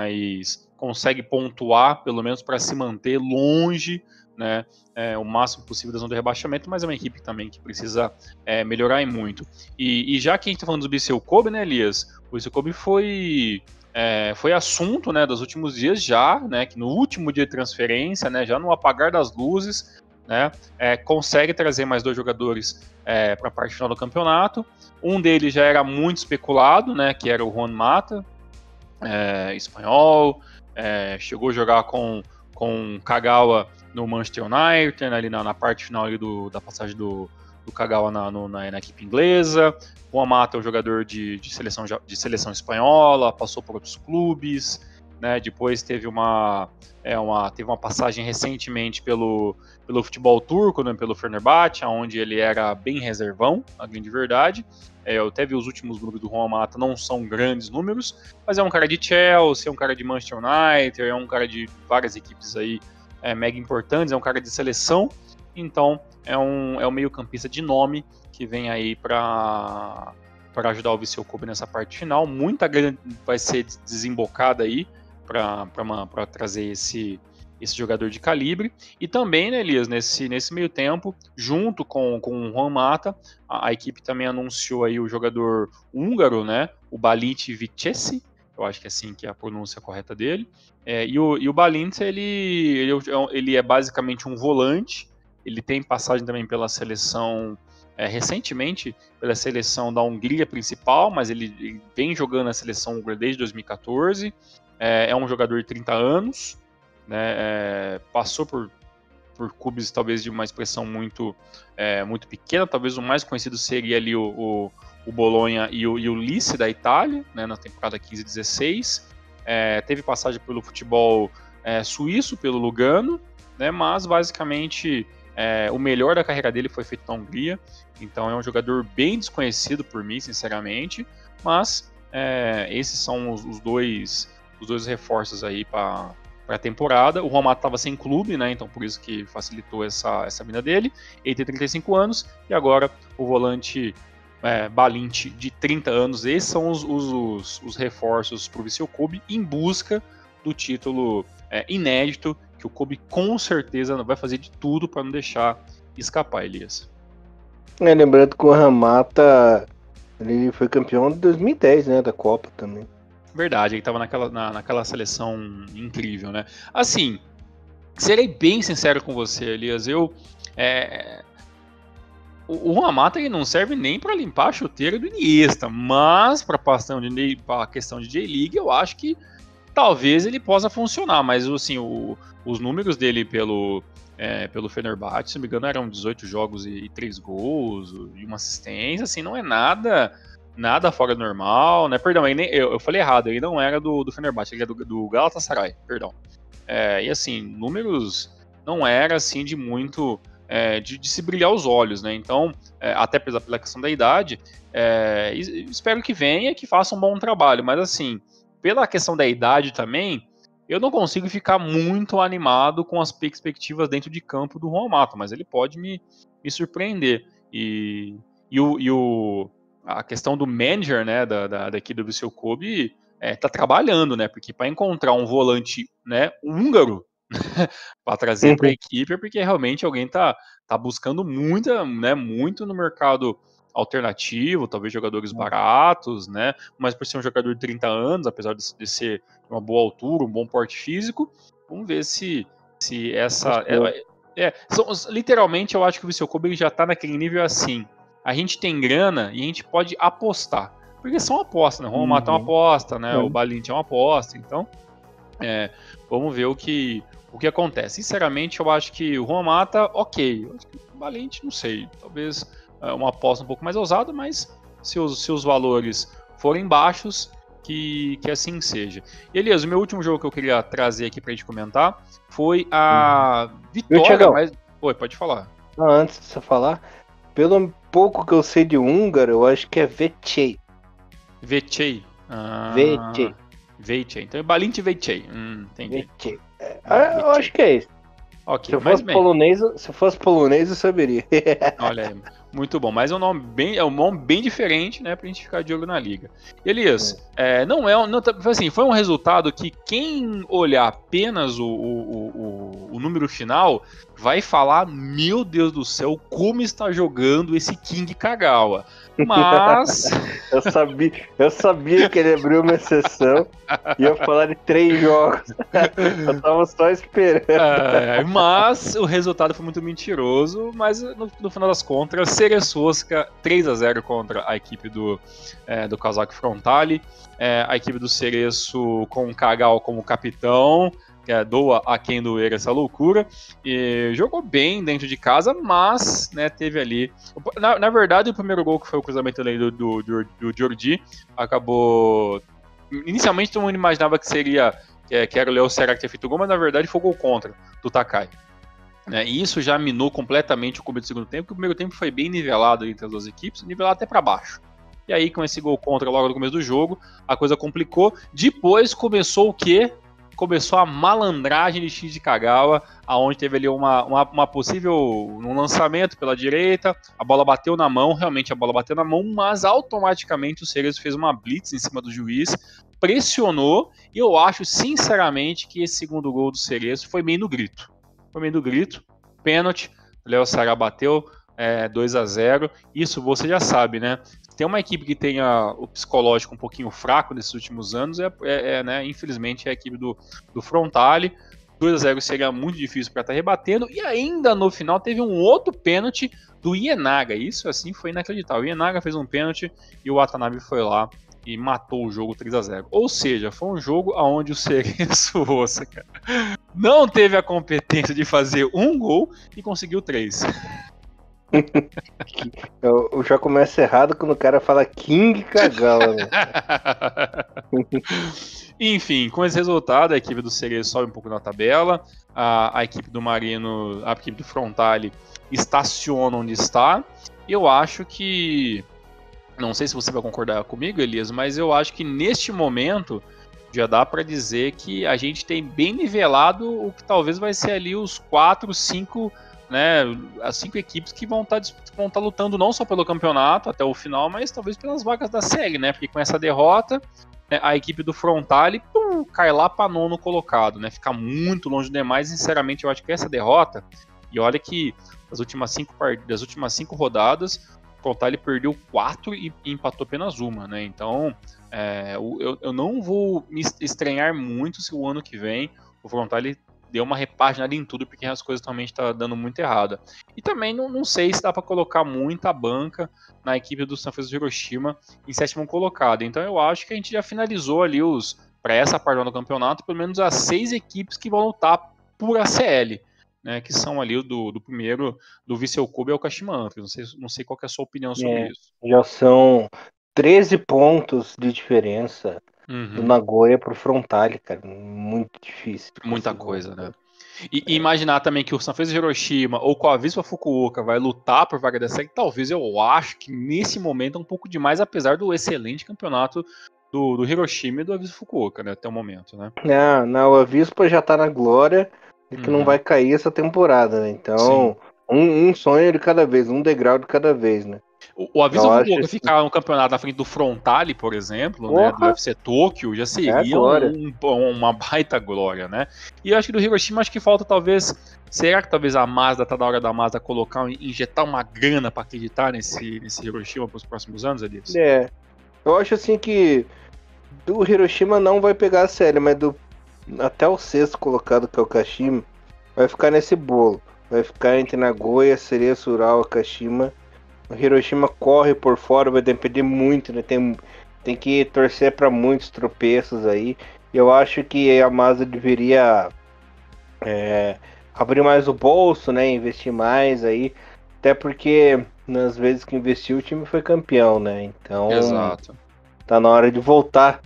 mas consegue pontuar pelo menos para se manter longe, né, é, o máximo possível da zona de rebaixamento, mas é uma equipe também que precisa é, melhorar e muito. E, e já que a gente está falando do Vissel Kobe, né, Elias, o Vissel Kobe foi, é, foi assunto, né, dos últimos dias já, né, que no último dia de transferência, né, já no apagar das luzes, né, é, consegue trazer mais dois jogadores é, para a parte final do campeonato. Um deles já era muito especulado, né, que era o Juan Mata, é, espanhol, é, chegou a jogar com, com Kagawa no Manchester United, ali na, na parte final ali do, da passagem do, do Kagawa na, no, na, na equipe inglesa. O Amata é um jogador de, de, seleção, de seleção espanhola, passou por outros clubes, né, depois teve uma, é, uma, teve uma passagem recentemente pelo, pelo futebol turco, né, pelo Fenerbahçe, onde ele era bem reservão, a grande verdade. É, eu até vi os últimos números do Juan Mata, não são grandes números, mas é um cara de Chelsea, é um cara de Manchester United, é um cara de várias equipes aí é, mega importantes, é um cara de seleção, então é um, é um meio campista de nome que vem aí para para ajudar o Vissel Kobe nessa parte final. Muita grana vai ser desembocada aí para trazer esse, esse jogador de calibre. E também, né, Elias, nesse, nesse meio tempo, junto com, com o Juan Mata, a, a equipe também anunciou aí o jogador húngaro, né, o Balint Vicesi, eu acho que é assim que é a pronúncia correta dele. É, e o, e o Balint, ele, ele, ele é basicamente um volante, ele tem passagem também pela seleção, é, recentemente, pela seleção da Hungria principal, mas ele, ele vem jogando na seleção húngara desde dois mil e catorze, é, é um jogador de trinta anos, né, é, passou por, por clubes talvez de uma expressão muito, é, muito pequena, talvez o mais conhecido seria ali o, o, o Bologna e o, e o Lecce da Itália, né, na temporada quinze dezesseis, é, teve passagem pelo futebol é, suíço, pelo Lugano, né, mas basicamente é, o melhor da carreira dele foi feito na Hungria, então é um jogador bem desconhecido por mim, sinceramente, mas é, esses são os, os, dois, os dois reforços aí para a temporada. O Romato estava sem clube, né, então por isso que facilitou essa, essa vinda dele. Ele tem trinta e cinco anos e agora o volante é, Balint de trinta anos. Esses são os, os, os, os reforços para o Vissel Kobe em busca do título é, inédito, que o Kobe com certeza vai fazer de tudo para não deixar escapar, Elias. É, lembrando que o Ramata, ele foi campeão de dois mil e dez, né, da Copa também. Verdade, ele estava naquela, na, naquela seleção incrível, né? Assim, serei bem sincero com você, Elias, eu... É, o, o Juan Mata ele não serve nem para limpar a chuteira do Iniesta, mas para a questão de J-League eu acho que talvez ele possa funcionar, mas assim, o, os números dele pelo, é, pelo Fenerbahçe, se não me engano, eram dezoito jogos e, e três gols e uma assistência, assim, não é nada nada fora do normal, né? Perdão, eu, eu falei errado, ele não era do, do Fenerbahçe, ele era do, do Galatasaray, perdão. É, e assim, números não era assim de muito é, de, de se brilhar os olhos, né? Então, é, até pela, pela questão da idade, é, espero que venha e que faça um bom trabalho, mas assim, pela questão da idade também, eu não consigo ficar muito animado com as perspectivas dentro de campo do Juan Mata, mas ele pode me, me surpreender. E, e, o, e o, a questão do manager, né, da, da, daqui do Vissel Kobe, é, tá trabalhando, né, porque para encontrar um volante, né, húngaro para trazer para a equipe é porque realmente alguém tá, tá buscando muita, né, muito no mercado alternativo, talvez jogadores baratos, né, mas por ser um jogador de trinta anos, apesar de, de ser uma boa altura, um bom porte físico, vamos ver se, se essa... É, é, são, literalmente eu acho que o Vissel Kobe já tá naquele nível assim, a gente tem grana e a gente pode apostar, porque são apostas, né, o Juan Mata é uma aposta, né, o Balint é uma aposta, então é, vamos ver o que, o que acontece. Sinceramente, eu acho que o Juan Mata, ok, eu acho que o Balint, não sei, talvez uma aposta um pouco mais ousada, mas se os, se os valores forem baixos, que, que assim seja. E Elias, o meu último jogo que eu queria trazer aqui pra gente comentar foi a uhum. vitória, mas... Oi, pode falar. Não, antes de você falar, pelo pouco que eu sei de húngaro, eu acho que é Vecchei. Vecchei. Ah, Vecchei. Vecchei. Então é Balint Vecchei. Hum, entendi. Vecchei. É, ah, eu acho que é isso. Okay, se, eu fosse polonês, se fosse polonês, eu saberia. Olha aí, muito bom. Mas é um nome bem, é um nome bem diferente, né, pra gente ficar de olho na liga. Elias, é. É, não é, não, assim, foi um resultado que quem olhar apenas o, o, o, o número final vai falar, meu Deus do céu, como está jogando esse King Kagawa. Mas eu sabia, eu sabia que ele abriu uma exceção e ia falar de três jogos. Eu tava só esperando. É, mas o resultado foi muito mentiroso, mas no, no final das contas, Ceresosca três a zero contra a equipe do, é, do Kazakh Frontale, é, a equipe do Cereço com o Kagawa como capitão, que é, doa a quem doer essa loucura, e jogou bem dentro de casa, mas né, teve ali, na, na verdade o primeiro gol que foi o cruzamento ali do, do, do, do Jordi, acabou, inicialmente todo mundo imaginava que seria, que, que era o Léo Serra que tinha feito o gol, mas na verdade foi o gol contra do Takai. É, e isso já minou completamente o começo do segundo tempo, porque o primeiro tempo foi bem nivelado entre as duas equipes, nivelado até para baixo. E aí com esse gol contra logo no começo do jogo, a coisa complicou, depois começou o quê? Começou a malandragem de Shinji Kagawa, aonde teve ali uma, uma, uma possível um lançamento pela direita, a bola bateu na mão, realmente a bola bateu na mão, mas automaticamente o Cerezo fez uma blitz em cima do juiz, pressionou, e eu acho sinceramente que esse segundo gol do Cerezo foi meio no grito. Foi meio no grito, pênalti, o Léo Sará bateu, é, dois a zero, isso você já sabe, né? Tem uma equipe que tenha o psicológico um pouquinho fraco nesses últimos anos, é, é, é né, infelizmente é a equipe do, do Frontale. dois a zero seria muito difícil para estar rebatendo, e ainda no final teve um outro pênalti do Ienaga, isso assim foi inacreditável. O Ienaga fez um pênalti e o Watanabe foi lá e matou o jogo três a zero. Ou seja, foi um jogo onde o Cerezo Osaka não teve a competência de fazer um gol e conseguiu três. eu, eu já começo errado quando o cara fala King Kagawa. Né? Enfim, com esse resultado, a equipe do Cerezo sobe um pouco na tabela, a, a equipe do Marino, a equipe do Frontale estaciona onde está. Eu acho que, não sei se você vai concordar comigo, Elias, mas eu acho que neste momento já dá para dizer que a gente tem bem nivelado o que talvez vai ser ali os quatro, cinco, né, as cinco equipes que vão estar vão tá lutando não só pelo campeonato até o final, mas talvez pelas vagas da série, né? Porque com essa derrota, né, a equipe do Frontale pum, cai lá para nono colocado, né? Fica muito longe demais. Sinceramente, eu acho que essa derrota, e olha que das últimas cinco das últimas cinco rodadas, o Frontale perdeu quatro e, e empatou apenas uma, né? Então, é, eu, eu não vou me estranhar muito se o ano que vem o Frontale dê uma repaginada em tudo, porque as coisas realmente estão dando muito errada. E também não, não sei se dá para colocar muita banca na equipe do Sanfrecce Hiroshima em sétimo colocado. Então eu acho que a gente já finalizou ali os para essa parte do campeonato, pelo menos as seis equipes que vão lutar por A C L, né, que são ali do, do primeiro, do Vissel Kobe ao Kashima Antlers. Não sei, não sei qual que é a sua opinião sobre É, isso. já são treze pontos de diferença do Uhum. Nagoya pro Frontale, cara. Muito difícil. Muita conseguir coisa, uma né? coisa. E, e É. imaginar também que o Sanfrecce Hiroshima ou com a Avispa Fukuoka vai lutar por vaga da série, talvez eu acho que nesse momento é um pouco demais, apesar do excelente campeonato do, do Hiroshima e do Avispa Fukuoka, né? Até o momento, né? Não, não, a Avispa já tá na glória de que não Uhum. vai cair essa temporada, né? Sim. Então, um, um sonho de cada vez, um degrau de cada vez, né? O, o Avispa Eu acho Fukuoka assim, ficar no campeonato na frente do Frontale, por exemplo, né, do porra, U F C Tóquio, já é a seria glória. um, um, uma baita glória, né? E eu acho que do Hiroshima, acho que falta talvez. Será que talvez a Mazda tá na hora da Mazda colocar, injetar uma grana para acreditar nesse, nesse Hiroshima para os próximos anos, Elias? É, eu acho assim que do Hiroshima não vai pegar a série, mas do até o sexto colocado, que é o Kashima, vai ficar nesse bolo. Vai ficar entre Nagoya, Sereia, Sural, Kashima. O Hiroshima corre por fora, vai depender muito, né? Tem, tem que torcer para muitos tropeços aí. Eu acho que a Mazda deveria é, abrir mais o bolso, né? Investir mais aí. Até porque nas vezes que investiu o time foi campeão, né? Então Exato. tá na hora de voltar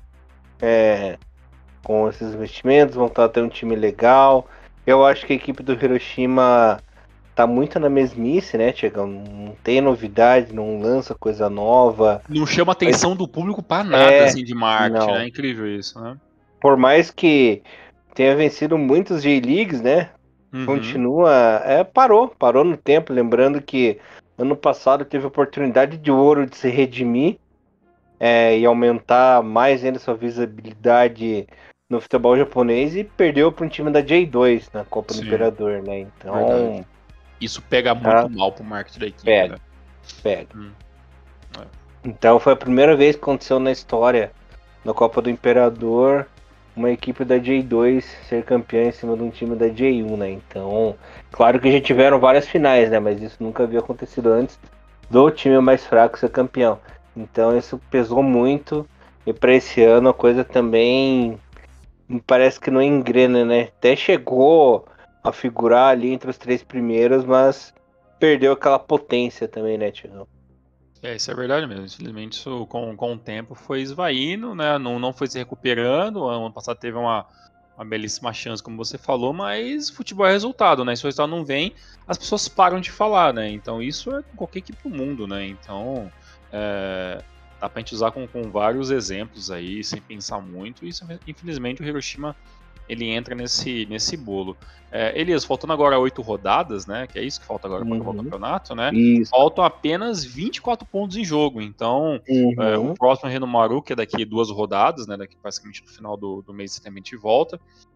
é, com esses investimentos, voltar a ter um time legal. Eu acho que a equipe do Hiroshima tá muito na mesmice, né, Tiagão? Não tem novidade, não lança coisa nova. Não chama Mas atenção do público para nada, é, assim, de marketing, né? não. É incrível isso, né? Por mais que tenha vencido muitos J-Leagues, né? Uhum. Continua. É, parou, parou no tempo. Lembrando que ano passado teve oportunidade de ouro de se redimir é, e aumentar mais ainda sua visibilidade no futebol japonês e perdeu para um time da J dois na Copa do Sim, Imperador, né? verdade. Então, Isso pega tá, muito mal pro marketing da equipe, pega, né? pega. Hum, é. Então foi a primeira vez que aconteceu na história da Copa do Imperador uma equipe da J dois ser campeã em cima de um time da J um, né? Então, claro que já tiveram várias finais, né? Mas isso nunca havia acontecido antes do time mais fraco ser campeão. Então isso pesou muito e para esse ano a coisa também me parece que não engrena, né? Até chegou a figurar ali entre os três primeiros, mas perdeu aquela potência também, né, Tiagão? É, isso é verdade mesmo. Infelizmente, isso com, com o tempo foi esvaindo, né? Não, não foi se recuperando. O ano passado teve uma, uma belíssima chance, como você falou, mas futebol é resultado, né? Se o resultado não vem, as pessoas param de falar, né? Então isso é com qualquer equipe do mundo, né? Então é, dá pra gente usar com, com vários exemplos aí, sem pensar muito. E isso, infelizmente, o Hiroshima ele entra nesse, nesse bolo. É, Elias, faltando agora oito rodadas, né? Que é isso que falta agora para acabar o Uhum. campeonato, né? Isso. Faltam apenas vinte e quatro pontos em jogo. Então, é, o Uhum. próximo é Renomaru, que é daqui duas rodadas, né? Daqui basicamente no final do, do mês de setembro a gente volta.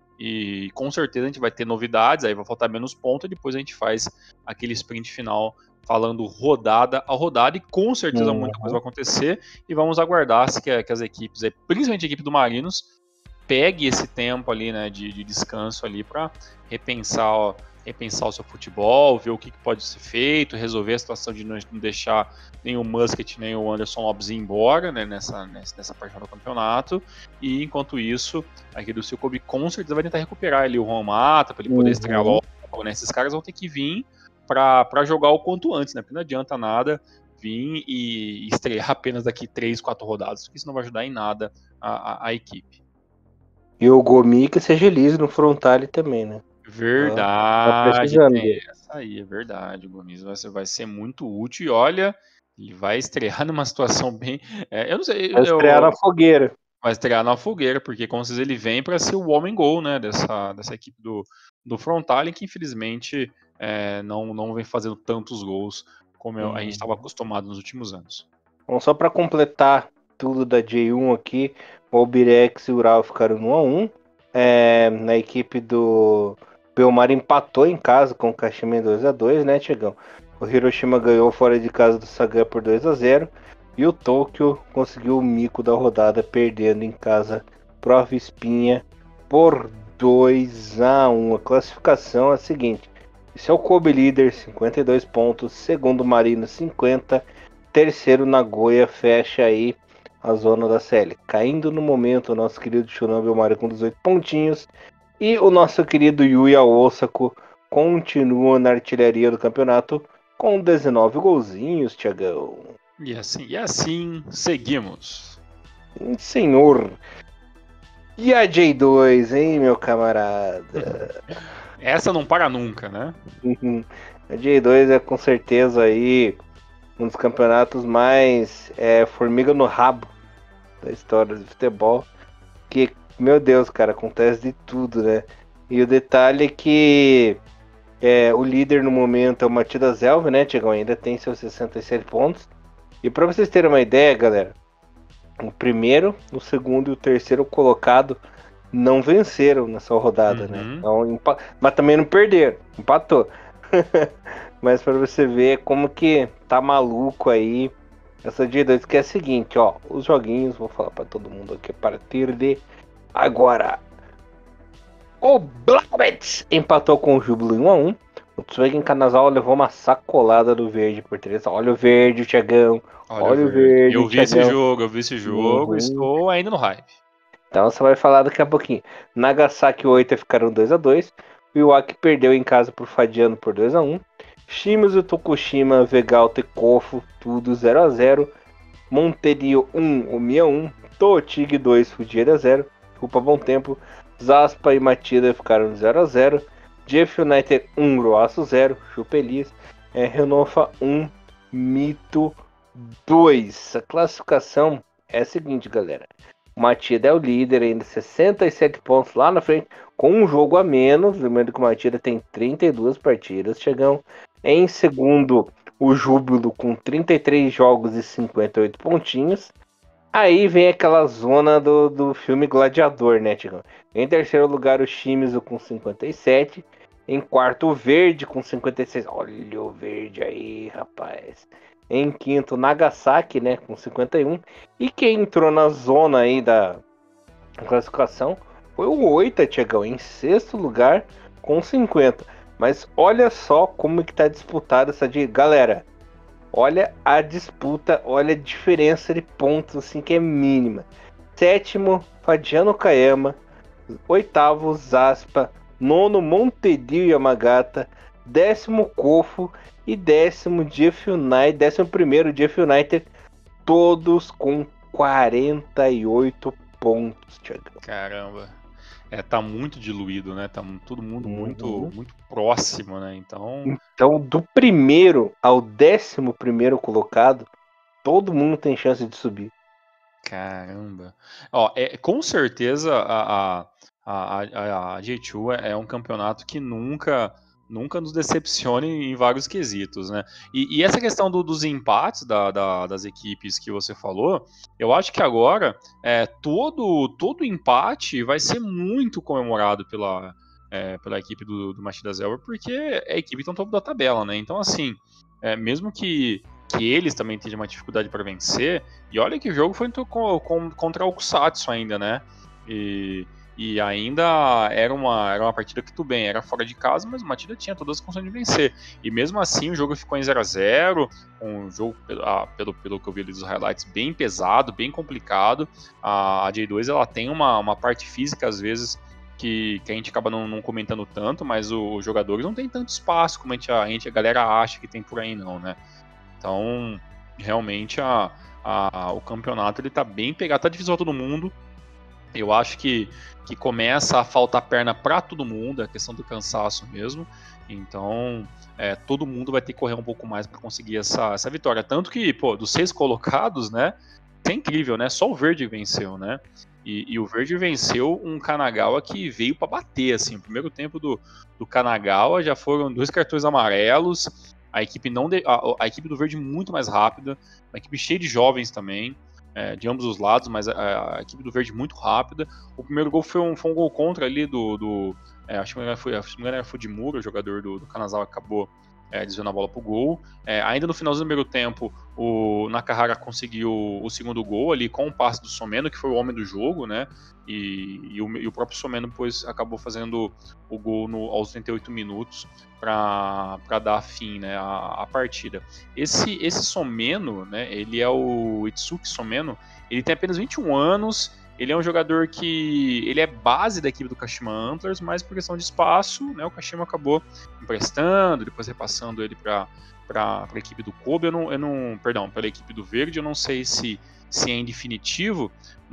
E com certeza a gente vai ter novidades, aí vai faltar menos pontos, e depois a gente faz aquele sprint final falando rodada a rodada, e com certeza muita coisa Uhum. vai acontecer, e vamos aguardar se que, que as equipes, principalmente a equipe do Marinos, pegue esse tempo ali, né, de, de descanso ali para repensar, ó, repensar o seu futebol, ver o que, que pode ser feito, resolver a situação de não, não deixar nem o Muscat nem o Anderson Lopes ir embora, né, nessa, nessa parte do campeonato. E enquanto isso, aqui do Silcobi com certeza vai tentar recuperar ali o Juan Mata para ele poder Uhum. estrear logo, né? Esses caras vão ter que vir para jogar o quanto antes, né? Porque não adianta nada vir e estrear apenas daqui três, quatro rodadas, porque isso não vai ajudar em nada a, a, a equipe. E o Gomi que seja liso no Frontale também, né? Tá Verdade, precisando tem dele. essa aí, é verdade. O Gomes vai ser, vai ser muito útil e olha, ele vai estrear numa situação bem. É, eu não sei, Vai estrear eu, na fogueira. vai estrear na fogueira, porque com certeza ele vem para ser o homem gol, né, dessa, dessa equipe do, do Frontale, que infelizmente é, não, não vem fazendo tantos gols como eu- a gente estava Uhum. acostumado nos últimos anos. Bom, só para completar tudo da J um aqui, o Albirex e o Ural ficaram no um a um. É, na equipe do Belmar empatou em casa com o Kashima em dois a dois, né, Tiagão? O Hiroshima ganhou fora de casa do Sagan por dois a zero. E o Tóquio conseguiu o mico da rodada, perdendo em casa pro Avispinha por dois a um. A classificação é a seguinte: esse é o Kobe líder, cinquenta e dois pontos. Segundo, Marino, cinquenta. Terceiro, Nagoya, fecha aí a zona da C L. Caindo no momento, o nosso querido Shunambi Omari com dezoito pontinhos. E o nosso querido Yuya Osako continua na artilharia do campeonato com dezenove golzinhos, Thiagão. E assim, e assim seguimos. Senhor. E a J dois, hein, meu camarada? Essa não para nunca, né? A J dois é com certeza aí um dos campeonatos mais é, formiga no rabo da história do futebol. Que, meu Deus, cara, acontece de tudo, né? E o detalhe é que é, o líder no momento é o Matidas Elve, né, Tiagão? Ainda tem seus sessenta e sete pontos. E pra vocês terem uma ideia, galera, o primeiro, o segundo e o terceiro colocado não venceram nessa rodada, uhum. né? Então, empa... Mas também não perderam, empatou. Mas para você ver como que tá maluco aí essa J dois, que é a seguinte, ó, os joguinhos, vou falar para todo mundo aqui a partir de agora. O Blaubeits empatou com o Júbilo em um a um. O Tswegen Kanazawa levou uma sacolada do verde por três. Olha o verde, Thiagão. Olha, Olha o verde. verde eu vi Thiagão. esse jogo, eu vi esse jogo, uhum. Estou ainda no hype. Então você vai falar daqui a pouquinho. Nagasaki e Oita ficaram dois a dois. O Iwaki perdeu em casa por Fadiano por dois a um. Shimizu, Tokushima, Vegalta e Kofu, tudo zero a zero. Monterio um, Omiya um. Totig dois, Fujieda zero. Desculpa, bom tempo. Zaspa e Matida ficaram zero a zero. Jeff United um, Roaço zero. Chupelis. É, Renofa um, Mito dois. A classificação é a seguinte, galera. O Matida é o líder, ainda sessenta e sete pontos lá na frente, com um jogo a menos. Lembrando que o Matida tem trinta e duas partidas. Chegam em segundo, o Júbilo com trinta e três jogos e cinquenta e oito pontinhos. Aí vem aquela zona do, do filme Gladiador, né, Tigão? Em terceiro lugar, o Shimizu com cinquenta e sete. Em quarto, o Verde com cinquenta e seis. Olha o Verde aí, rapaz. Em quinto, Nagasaki, né, com cinquenta e um. E quem entrou na zona aí da classificação foi o Oita, Tiagão, em sexto lugar com cinquenta. Mas olha só como que tá disputada essa de... Galera, olha a disputa, olha a diferença de pontos, assim, que é mínima. Sétimo, Fadiano Kayama. Oitavo, Zaspa. Nono, Montedio Yamagata. Décimo, Kofu. E décimo, Jeff United. Décimo primeiro, Jeff United. Todos com quarenta e oito pontos, Thiago. Caramba. É, tá muito diluído, né? Tá todo mundo uhum. muito, muito próximo, né? Então... Então, do primeiro ao décimo primeiro colocado, todo mundo tem chance de subir. Caramba. Ó, é, com certeza a, a, a, a, a J dois é um campeonato que nunca... nunca nos decepcione em vários quesitos, né? E, e essa questão do, dos empates da, da, das equipes que você falou, eu acho que agora é, todo, todo empate vai ser muito comemorado pela, é, pela equipe do, do Machida Zelva, porque é a equipe que está no topo da tabela, né? Então, assim, é, mesmo que, que eles também tenham uma dificuldade para vencer, e olha que o jogo foi com, com, contra o Kusatsu ainda, né? E... E ainda era uma, era uma partida que tudo bem, era fora de casa, mas o Matida tinha todas as condições de vencer. E mesmo assim o jogo ficou em zero a zero, um jogo, ah, pelo, pelo que eu vi ali dos highlights, bem pesado, bem complicado. A, a J dois ela tem uma, uma parte física, às vezes, que, que a gente acaba não, não comentando tanto, mas o, os jogadores não tem tanto espaço como a, gente, a, gente, a galera acha que tem por aí não, né? Então, realmente, a, a, o campeonato ele tá bem pegado, tá difícil pra todo mundo. Eu acho que, que começa a faltar perna para todo mundo, é a questão do cansaço mesmo. Então, é, todo mundo vai ter que correr um pouco mais para conseguir essa, essa vitória. Tanto que, pô, dos seis colocados, né, é incrível, né? Só o Verde venceu, né? E, e o Verde venceu um Kanagawa que veio para bater, assim. O primeiro tempo do, do Kanagawa já foram dois cartões amarelos. A equipe, não de, a, a equipe do Verde muito mais rápida, uma equipe cheia de jovens também. É, de ambos os lados, mas a, a equipe do Verde muito rápida. O primeiro gol foi um, foi um gol contra ali do... do é, acho que não era, foi, acho que não era Fujimura, o jogador do, do Kanazawa, acabou é, desviando a bola pro gol. É, ainda no finalzinho do primeiro tempo, o Nakahara conseguiu o segundo gol ali com o passe do Someno, que foi o homem do jogo, né? E, e, o, e o próprio Someno depois acabou fazendo o gol no, aos trinta e oito minutos para dar fim, né, à, à partida. Esse, esse Someno, né, ele é o Itsuki Someno, ele tem apenas vinte e um anos, ele é um jogador que ele é base da equipe do Kashima Antlers, mas por questão de espaço, né, o Kashima acabou emprestando, depois repassando ele para para a equipe do Kobe, eu não, eu não, perdão, pela equipe do Verde, eu não sei se, se é em definitivo,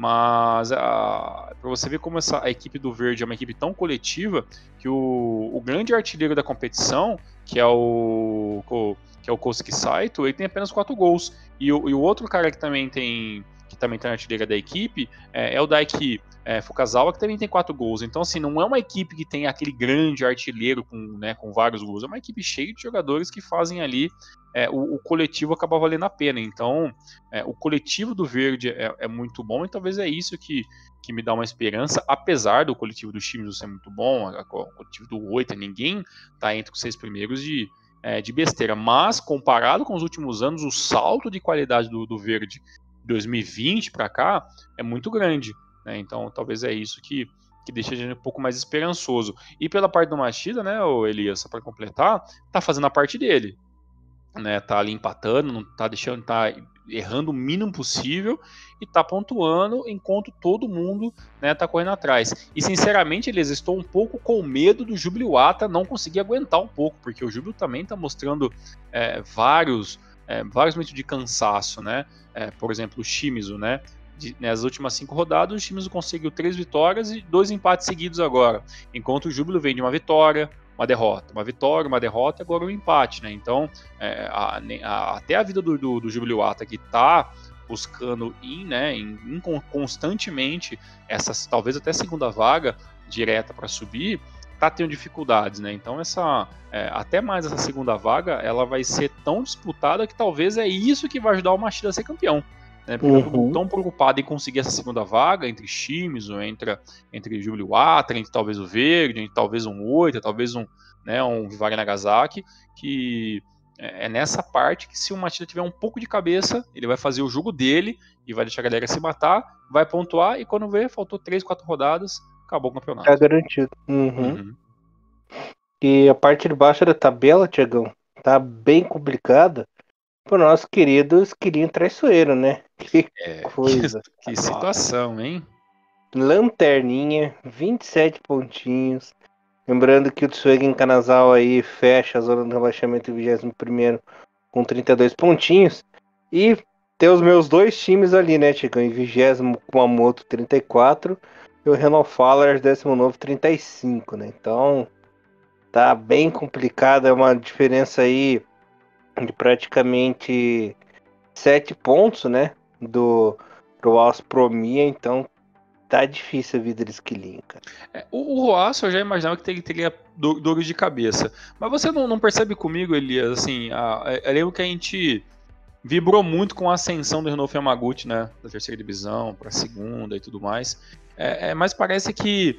mas para você ver como essa, a equipe do Verde é uma equipe tão coletiva, que o, o grande artilheiro da competição, que é o, que é o Kosuke Saito, ele tem apenas quatro gols, e o, e o outro cara que também tem que também tem a artilheira da equipe, é, é o Daiki é, Fukazawa, que também tem quatro gols. Então, assim, não é uma equipe que tem aquele grande artilheiro com, né, com vários gols, é uma equipe cheia de jogadores que fazem ali é, o, o coletivo acabar valendo a pena. Então, é, o coletivo do Verde é, é muito bom, e talvez é isso que, que me dá uma esperança, apesar do coletivo do Shimizu ser muito bom, o coletivo do Oita, ninguém tá entre os seis primeiros de, é, de besteira, mas comparado com os últimos anos, o salto de qualidade do, do Verde dois mil e vinte para cá é muito grande, né? Então talvez é isso que, que deixa a gente um pouco mais esperançoso. E pela parte do Machida, né, o Elias, só para completar, tá fazendo a parte dele, né? Tá ali empatando, não tá deixando, tá errando o mínimo possível e tá pontuando enquanto todo mundo, né, tá correndo atrás. E sinceramente, Elias, estou um pouco com medo do Júbilo Iwata não conseguir aguentar um pouco, porque o Júbilo também tá mostrando é, vários É, vários momentos de cansaço, né? É, por exemplo, o Shimizu, né? De, nas últimas cinco rodadas, o Shimizu conseguiu três vitórias e dois empates seguidos agora, enquanto o Júbilo vem de uma vitória, uma derrota, uma vitória, uma derrota e agora um empate, né? Então, é, a, a, até a vida do, do, do Júbilo Iwata, que tá buscando ir, né, em, em, constantemente essas, talvez até segunda vaga direta para subir, tá tendo dificuldades, né? Então essa é, até mais essa segunda vaga, ela vai ser tão disputada que talvez é isso que vai ajudar o Machida a ser campeão, né? Porque uhum. eu tô tão preocupado em conseguir essa segunda vaga entre Shimizu, entre entre Júbilo Iwata, entre talvez o Verde, entre talvez um Oita, talvez um, né, um Vivari Nagasaki, que é nessa parte que se o Machida tiver um pouco de cabeça, ele vai fazer o jogo dele e vai deixar a galera se matar, vai pontuar e quando vê, faltou três, quatro rodadas, acabou o campeonato. Tá garantido. Uhum. Uhum. E a parte de baixo da tabela, Tiagão, tá bem complicada pro nosso querido esquilinho traiçoeiro, né? Que é, coisa. Que, que situação, hein? Lanterninha, vinte e sete pontinhos. Lembrando que o Tsuegen Kanazawa aí fecha a zona do rebaixamento em vigésimo primeiro com trinta e dois pontinhos. E tem os meus dois times ali, né, Tiagão? Em vigésimo Kumamoto, trinta e quatro. E o Renault Fallers, décimo novo, trinta e cinco, né? Então, tá bem complicado. É uma diferença aí de praticamente sete pontos, né? Do pro Aspromia. Então, tá difícil a vida de esquilinho, cara. É, o, o Roaço eu já imaginava que teria, teria dores de cabeça. Mas você não, não percebe comigo, Elias, assim, a, a, eu lembro que a gente vibrou muito com a ascensão do Renault Yamaguchi, né? Da terceira divisão para a segunda e tudo mais. É, é, mas parece que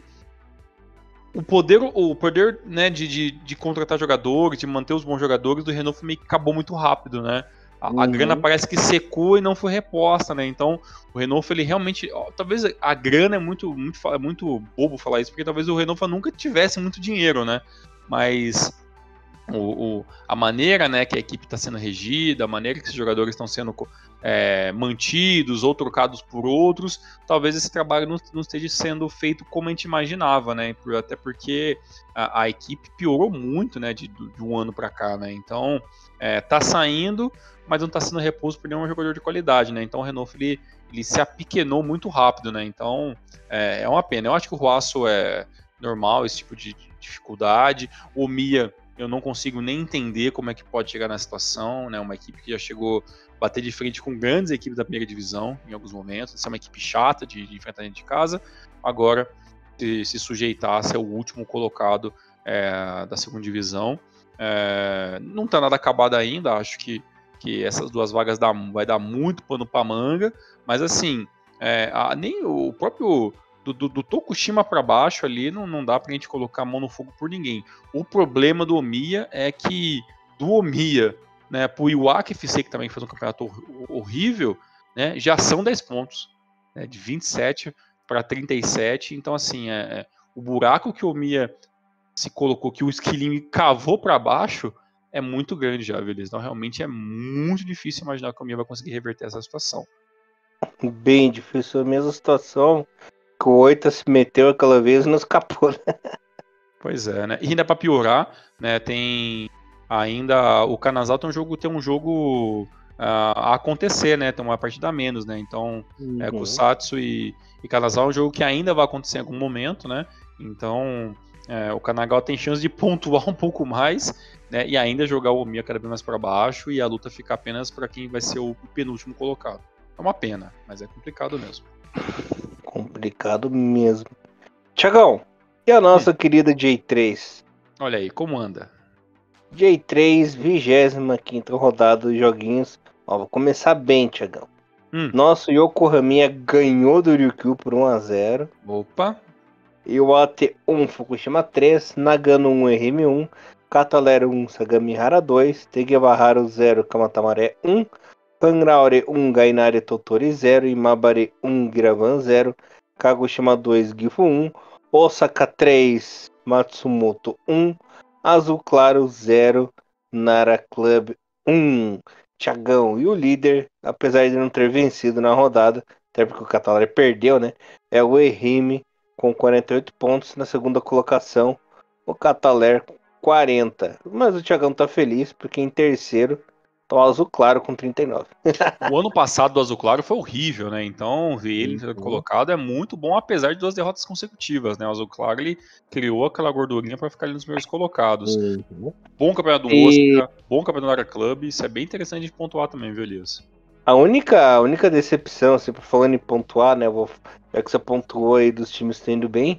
o poder, o poder né, de, de, de contratar jogadores, de manter os bons jogadores do Renault meio que acabou muito rápido, né? A, uhum. a grana parece que secou e não foi reposta, né? Então, o Renault, ele realmente... Ó, talvez a grana é muito, muito, é muito bobo falar isso, porque talvez o Renault nunca tivesse muito dinheiro, né? Mas o, o, a maneira, né, que a equipe está sendo regida, a maneira que esses jogadores estão sendo é, mantidos ou trocados por outros, talvez esse trabalho não, não esteja sendo feito como a gente imaginava, né? Por, até porque a, a equipe piorou muito, né, de, de um ano para cá, né? Então, é, tá saindo, mas não está sendo repouso por nenhum jogador de qualidade, né? Então o Renault ele, ele se apequenou muito rápido, né? Então é, é uma pena. Eu acho que o Roaço é normal esse tipo de dificuldade. O Mia eu não consigo nem entender como é que pode chegar na situação, né? Uma equipe que já chegou a bater de frente com grandes equipes da primeira divisão em alguns momentos. Essa é uma equipe chata de, de enfrentar dentro de casa. Agora se, se sujeitar a ser o último colocado é, da segunda divisão. É, não está nada acabado ainda. Acho que que essas duas vagas dá, vai dar muito pano pra manga, mas assim, é, a, nem o próprio do, do, do Tokushima para baixo ali não, não dá pra gente colocar a mão no fogo por ninguém. O problema do Omiya é que do Omiya, né, pro Iwaki F C, que também fez um campeonato horrível, né, já são dez pontos, né, de vinte e sete para trinta e sete. Então, assim, é, é, o buraco que o Omiya se colocou, que o Skilling cavou para baixo, é muito grande já, beleza? Então, realmente é muito difícil imaginar que o Omiya vai conseguir reverter essa situação. Bem difícil, a mesma situação que o Oita se meteu aquela vez e não escapou, né? Pois é, né? E ainda para piorar, né, tem ainda o Kanazawa tem um jogo, tem um jogo uh, a acontecer, né? Tem uma partida a menos, né? Então, Uhum. é, Kusatsu e, e Kanazawa é um jogo que ainda vai acontecer em algum momento, né? Então, é, o Kanagawa tem chance de pontuar um pouco mais, né? E ainda jogar o Omiya cada vez mais para baixo e a luta ficar apenas para quem vai ser o penúltimo colocado. É uma pena, mas é complicado mesmo. Complicado mesmo. Tiagão, e a nossa hum. querida J três? Olha aí, como anda? J três, vigésima quinta rodada dos joguinhos. Ó, vou começar bem, Tiagão. Hum. Nosso Yokohama ganhou do Ryukyu por um a zero. Opa! Iwate um, Fukushima três, Nagano um, R M um, Katalero um, Sagamihara dois, Tegevahara zero, Kamatamare um, Pangraure um, Gainari Totori zero, Imabare um, Giravan zero, Kagoshima dois, Gifu um, Osaka três, Matsumoto um, Azul Claro zero, Nara Club um. Thiagão, e o líder, apesar de não ter vencido na rodada, até porque o Katalero perdeu, né? É o Ehime com quarenta e oito pontos. Na segunda colocação, o Cataler quarenta. Mas o Thiagão tá feliz porque em terceiro tá o Azul Claro com trinta e nove. O ano passado do Azul Claro foi horrível, né? Então ver ele uhum. colocado é muito bom, apesar de duas derrotas consecutivas, né? O Azul Claro ele criou aquela gordurinha para ficar ali nos primeiros colocados. Uhum. Bom campeonato do e... Osaka, bom campeonato do Nara Club, isso é bem interessante de pontuar também, viu, Elias? A única, a única decepção, assim, falando em pontuar, né? Vou, já que você pontuou aí dos times tendo bem,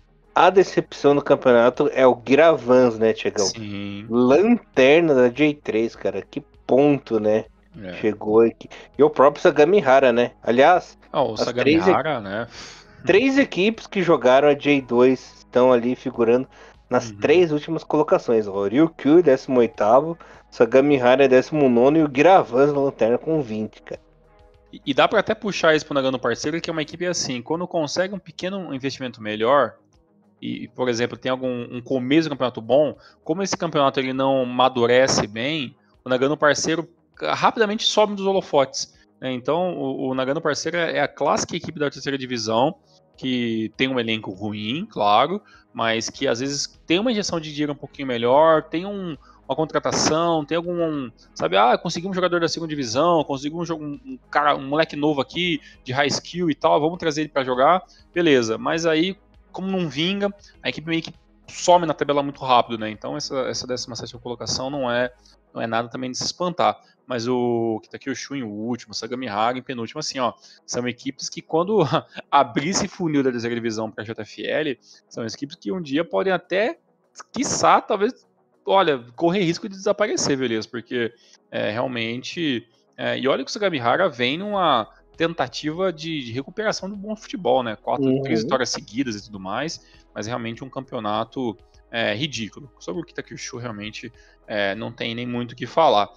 a decepção do campeonato é o Giravans, né, Tiagão? Sim. Lanterna da J três, cara, que ponto, né? É. Chegou aqui. E o próprio Sagamihara, né? Aliás, oh, o as Sagamihara, três, né? Três equipes que jogaram a J dois estão ali figurando nas uhum. três últimas colocações. O Ryukyu, décimo oitavo, Sagamihara é décimo nono e o Giravans na lanterna com vinte, cara. E, e dá pra até puxar isso pro Nagano Parceiro, que é uma equipe assim, quando consegue um pequeno investimento melhor, e, por exemplo, tem algum um começo do campeonato bom, como esse campeonato ele não amadurece bem, o Nagano Parceiro rapidamente sobe dos holofotes. Né? Então, o, o Nagano Parceiro é a clássica equipe da terceira divisão, que tem um elenco ruim, claro, mas que às vezes tem uma injeção de dinheiro um pouquinho melhor, tem um, uma contratação, tem algum, sabe, ah, conseguimos um jogador da segunda divisão, conseguimos um, um cara, um moleque novo aqui, de high skill e tal, vamos trazer ele para jogar, beleza, mas aí como não vinga, a equipe meio que some na tabela muito rápido, né? Então essa, essa décima sétima colocação não é, não é nada também de se espantar. Mas o Kitakyushu em último, Sagamihara em penúltimo, assim, ó, são equipes que quando abrir esse funil da terceira divisão para a J F L, são equipes que um dia podem até, quiçá, talvez, olha, correr risco de desaparecer, beleza? Porque é, realmente, é, e olha que o Sagamihara vem numa tentativa de, de recuperação do bom futebol, né? Quatro, uhum. três vitórias seguidas e tudo mais, mas realmente um campeonato é, ridículo. Sobre o Kitakyushu, realmente é, não tem nem muito o que falar.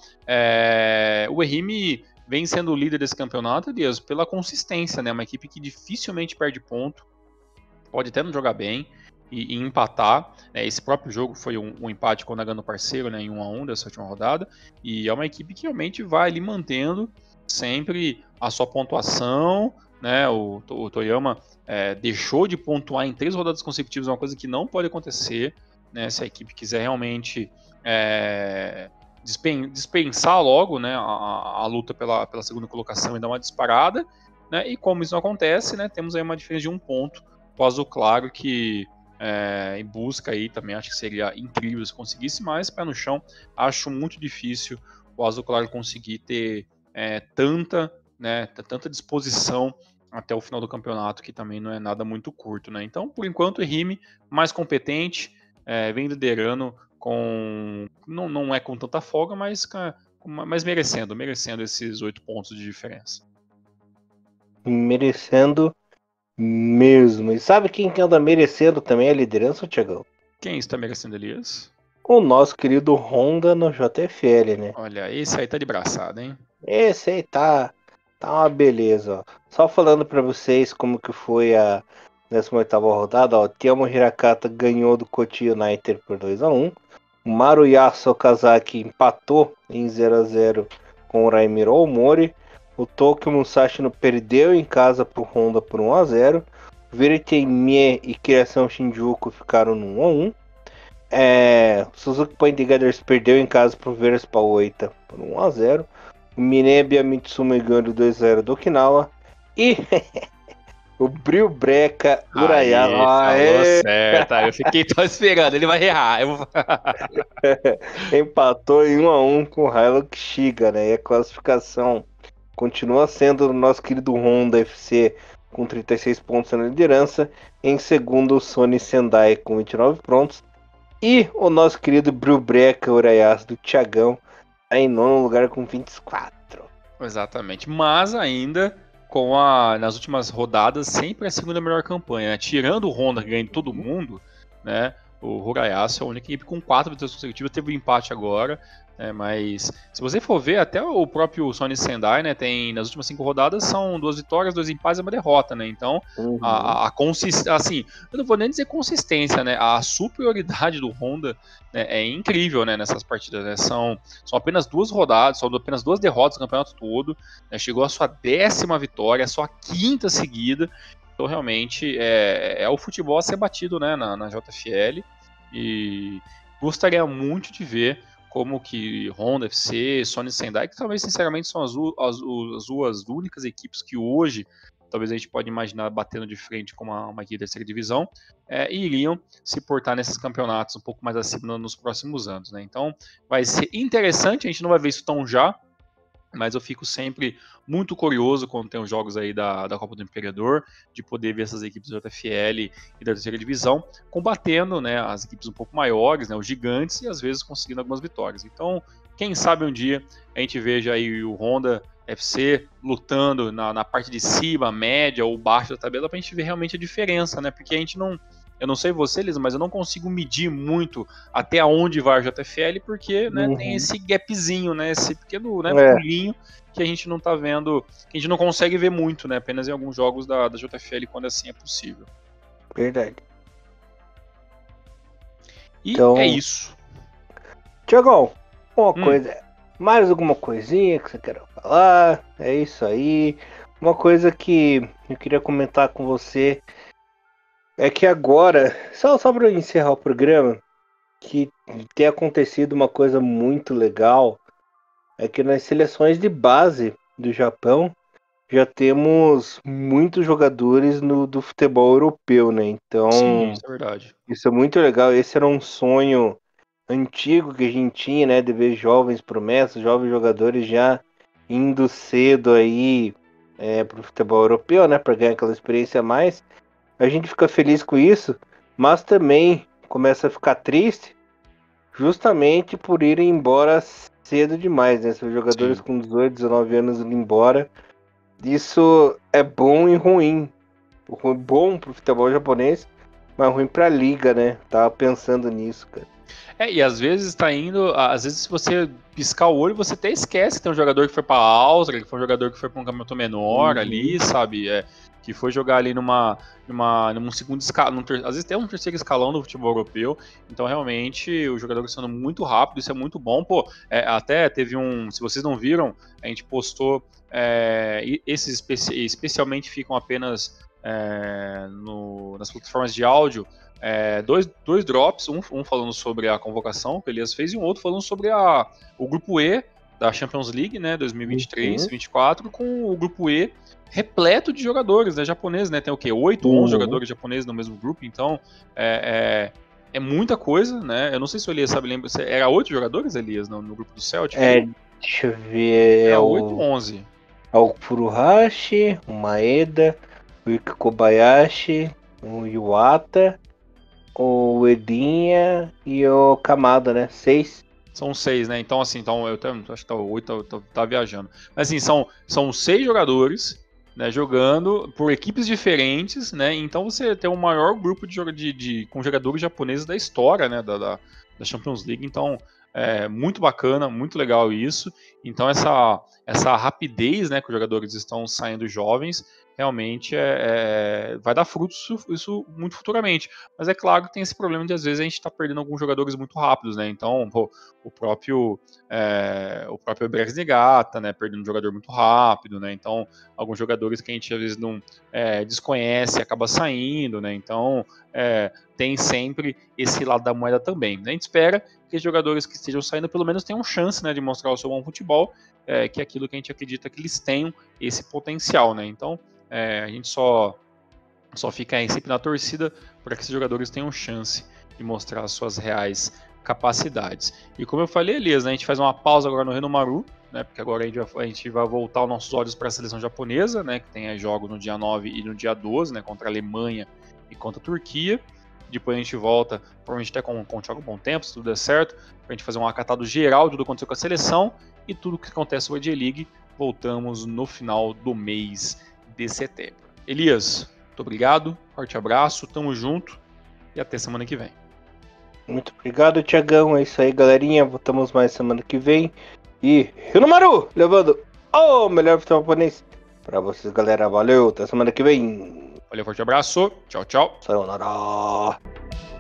É, o Ehime vem sendo o líder desse campeonato, Elias, pela consistência, né? Uma equipe que dificilmente perde ponto, pode até não jogar bem e, e empatar. Né? Esse próprio jogo foi um, um empate com o Nagano Parceiro, né? Em um a um dessa última rodada, e é uma equipe que realmente vai ali mantendo sempre a sua pontuação, né? O, o Toyama é, deixou de pontuar em três rodadas consecutivas, uma coisa que não pode acontecer, né? Se a equipe quiser realmente é, dispensar logo, né, a, a luta pela, pela segunda colocação e dar uma disparada, né? E como isso não acontece, né? Temos aí uma diferença de um ponto, com o Azul Claro que é, em busca aí também acho que seria incrível se conseguisse, mas pé no chão, acho muito difícil o Azul Claro conseguir ter É, tanta, né, tanta disposição até o final do campeonato, que também não é nada muito curto, né? Então, por enquanto, o Ehime mais competente, é, vem liderando com, não, não é com tanta folga, mas, mas merecendo, merecendo esses oito pontos de diferença. Merecendo mesmo. E sabe quem que anda merecendo também a liderança, Thiagão? Quem está merecendo, Elias? o nosso querido Honda no J F L, né? Olha, esse aí tá de braçada, hein? Esse aí tá, tá uma beleza, ó. Só falando pra vocês como que foi a décima oitava rodada, ó. Tiamo Hirakata ganhou do Kochi United por dois a um. O Maruyasu Okazaki empatou em zero a zero com o Raimiro Omori. O Tokyo Musashi perdeu em casa pro Honda por um a zero. Verite Mie e Criação Shinjuku ficaram no um a um. É, Suzuki Point Gators perdeu em casa pro Verspa Oita por um a zero. O Minebiya Mitsumi ganhou do dois a zero do Okinawa. E o Bril Breca Urayasu. Falou certo. Eu fiquei só esperando, ele vai errar. Eu vou... Empatou em um a um com o Hilux Shiga, né? E a classificação continua sendo o nosso querido Honda F C com trinta e seis pontos na liderança. Em segundo, o Sony Sendai com vinte e nove pontos. E o nosso querido Bril Breca Urayasu do Thiagão tá em nono lugar com vinte e quatro. Exatamente. Mas ainda com a nas últimas rodadas sempre a segunda melhor campanha, né? Tirando o Honda que ganha de todo mundo, né? O Urayasu é a única equipe com quatro vitórias consecutivas, teve um empate agora, né? Mas se você for ver, até o próprio Sony Sendai, né? Tem nas últimas cinco rodadas são duas vitórias, dois empates e uma derrota, né? Então Uhum. a, a consistência, assim, eu não vou nem dizer consistência, né? A superioridade do Honda, né, é incrível, né? Nessas partidas, né? São, são apenas duas rodadas, são apenas duas derrotas no campeonato todo, né? Chegou a sua décima vitória, a sua quinta seguida. Então, realmente, é, é o futebol a ser batido, né, na, na J F L. E gostaria muito de ver como que Honda F C, Sony Sendai, que talvez, sinceramente, são as, as, as duas únicas equipes que hoje, talvez a gente pode imaginar batendo de frente com uma, uma equipe da terceira divisão, é, e iriam se portar nesses campeonatos um pouco mais acima nos próximos anos, né? Então, vai ser interessante, a gente não vai ver isso tão já, mas eu fico sempre muito curioso quando tem os jogos aí da, da Copa do Imperador, de poder ver essas equipes da J F L e da terceira divisão combatendo, né, as equipes um pouco maiores, né, os gigantes, e às vezes conseguindo algumas vitórias. Então, quem sabe um dia a gente veja aí o Honda F C lutando na, na parte de cima, média ou baixa da tabela, pra gente ver realmente a diferença, né, porque a gente não... Eu não sei você, Lisa, mas eu não consigo medir muito até onde vai a J F L, porque, né, Uhum. tem esse gapzinho, né, esse pequeno, né, É. pulinho que a gente não tá vendo, que a gente não consegue ver muito, né, apenas em alguns jogos da, da J F L, quando assim é possível. Verdade. E Então, é isso. Tiagão, uma Hum. coisa, mais alguma coisinha que você queira falar? É isso aí. Uma coisa que eu queria comentar com você é que agora, só, só para encerrar o programa, que tem acontecido uma coisa muito legal, é que nas seleções de base do Japão já temos muitos jogadores no, do futebol europeu, né? Então, Sim, isso é verdade. isso é muito legal. Esse era um sonho antigo que a gente tinha, né? De ver jovens promessas, jovens jogadores já indo cedo aí é, pro futebol europeu, né? Para ganhar aquela experiência a mais. A gente fica feliz com isso, mas também começa a ficar triste justamente por irem embora cedo demais, né? São jogadores Sim. com dezoito, dezenove anos indo embora. Isso é bom e ruim. Bom pro futebol japonês, mas ruim pra liga, né? Tava pensando nisso, cara. É, e às vezes tá indo, às vezes se você piscar o olho, você até esquece que tem um jogador que foi pra Áustria, que foi um jogador que foi pra um campeonato menor Uhum. ali, sabe? É, que foi jogar ali numa, numa, num segundo escalão, às vezes até um terceiro escalão do futebol europeu. Então, realmente, o jogador está sendo muito rápido, isso é muito bom. Pô, é, até teve um, se vocês não viram, a gente postou, é, esses especi especialmente ficam apenas é, no, nas plataformas de áudio. É, dois, dois drops, um, um falando sobre a convocação que o Elias fez e um outro falando sobre a, o grupo E da Champions League, né, dois mil e vinte e três, Uhum. vinte e quatro, com o grupo E repleto de jogadores, né, japoneses, né, tem o quê? oito, Uhum. onze jogadores japoneses no mesmo grupo, então é, é, é muita coisa, né, eu não sei se o Elias sabe, lembra, era oito jogadores, Elias, no, no grupo do Celtic? É, deixa eu ver, é Era o, oito, onze. é o Furuhashi, o Maeda, o Yuki Kobayashi, o Iwata, o Edinha e o Kamada, né? Seis. São seis, né? Então, assim, então, eu até, acho que tá oito, tá, tá, tá viajando. Mas, assim, são, são seis jogadores né, jogando por equipes diferentes, né? Então você tem o maior grupo de, de, de com jogadores japoneses da história, né, da, da, da Champions League. Então é muito bacana, muito legal isso. Então essa essa rapidez, né, que os jogadores estão saindo jovens, realmente é, é, vai dar frutos isso, isso muito futuramente. Mas é claro que tem esse problema de às vezes a gente está perdendo alguns jogadores muito rápidos, né? Então pô, o próprio é, o próprio Brex Negata, né, perdendo um jogador muito rápido, né? Então alguns jogadores que a gente às vezes não é, desconhece acaba saindo, né? Então é, tem sempre esse lado da moeda também. Né? A gente espera que os jogadores que estejam saindo pelo menos tenham chance, né, de mostrar o seu bom futebol, é, que é aquilo que a gente acredita que eles tenham esse potencial, né? Então é, a gente só só fica aí sempre na torcida para que esses jogadores tenham chance de mostrar suas reais capacidades. E como eu falei, Elias, né, a gente faz uma pausa agora no Renomaru, né, porque agora a gente, vai, a gente vai voltar os nossos olhos para a seleção japonesa, né, que tem jogos no dia nove e no dia doze, né, contra a Alemanha e contra a Turquia. Depois a gente volta, provavelmente até com, com o Thiago Bom Tempo, se tudo der certo, para a gente fazer um acatado geral de tudo que aconteceu com a seleção e tudo que acontece com a J-League. Voltamos no final do mês de setembro. Elias, muito obrigado, forte abraço, tamo junto e até semana que vem. Muito obrigado, Tiagão. É isso aí, galerinha. Voltamos mais semana que vem. E Renomaru, levando o melhor futebol japonês pra vocês, galera. Valeu, até semana que vem. Valeu, forte abraço, tchau, tchau. Sayonara.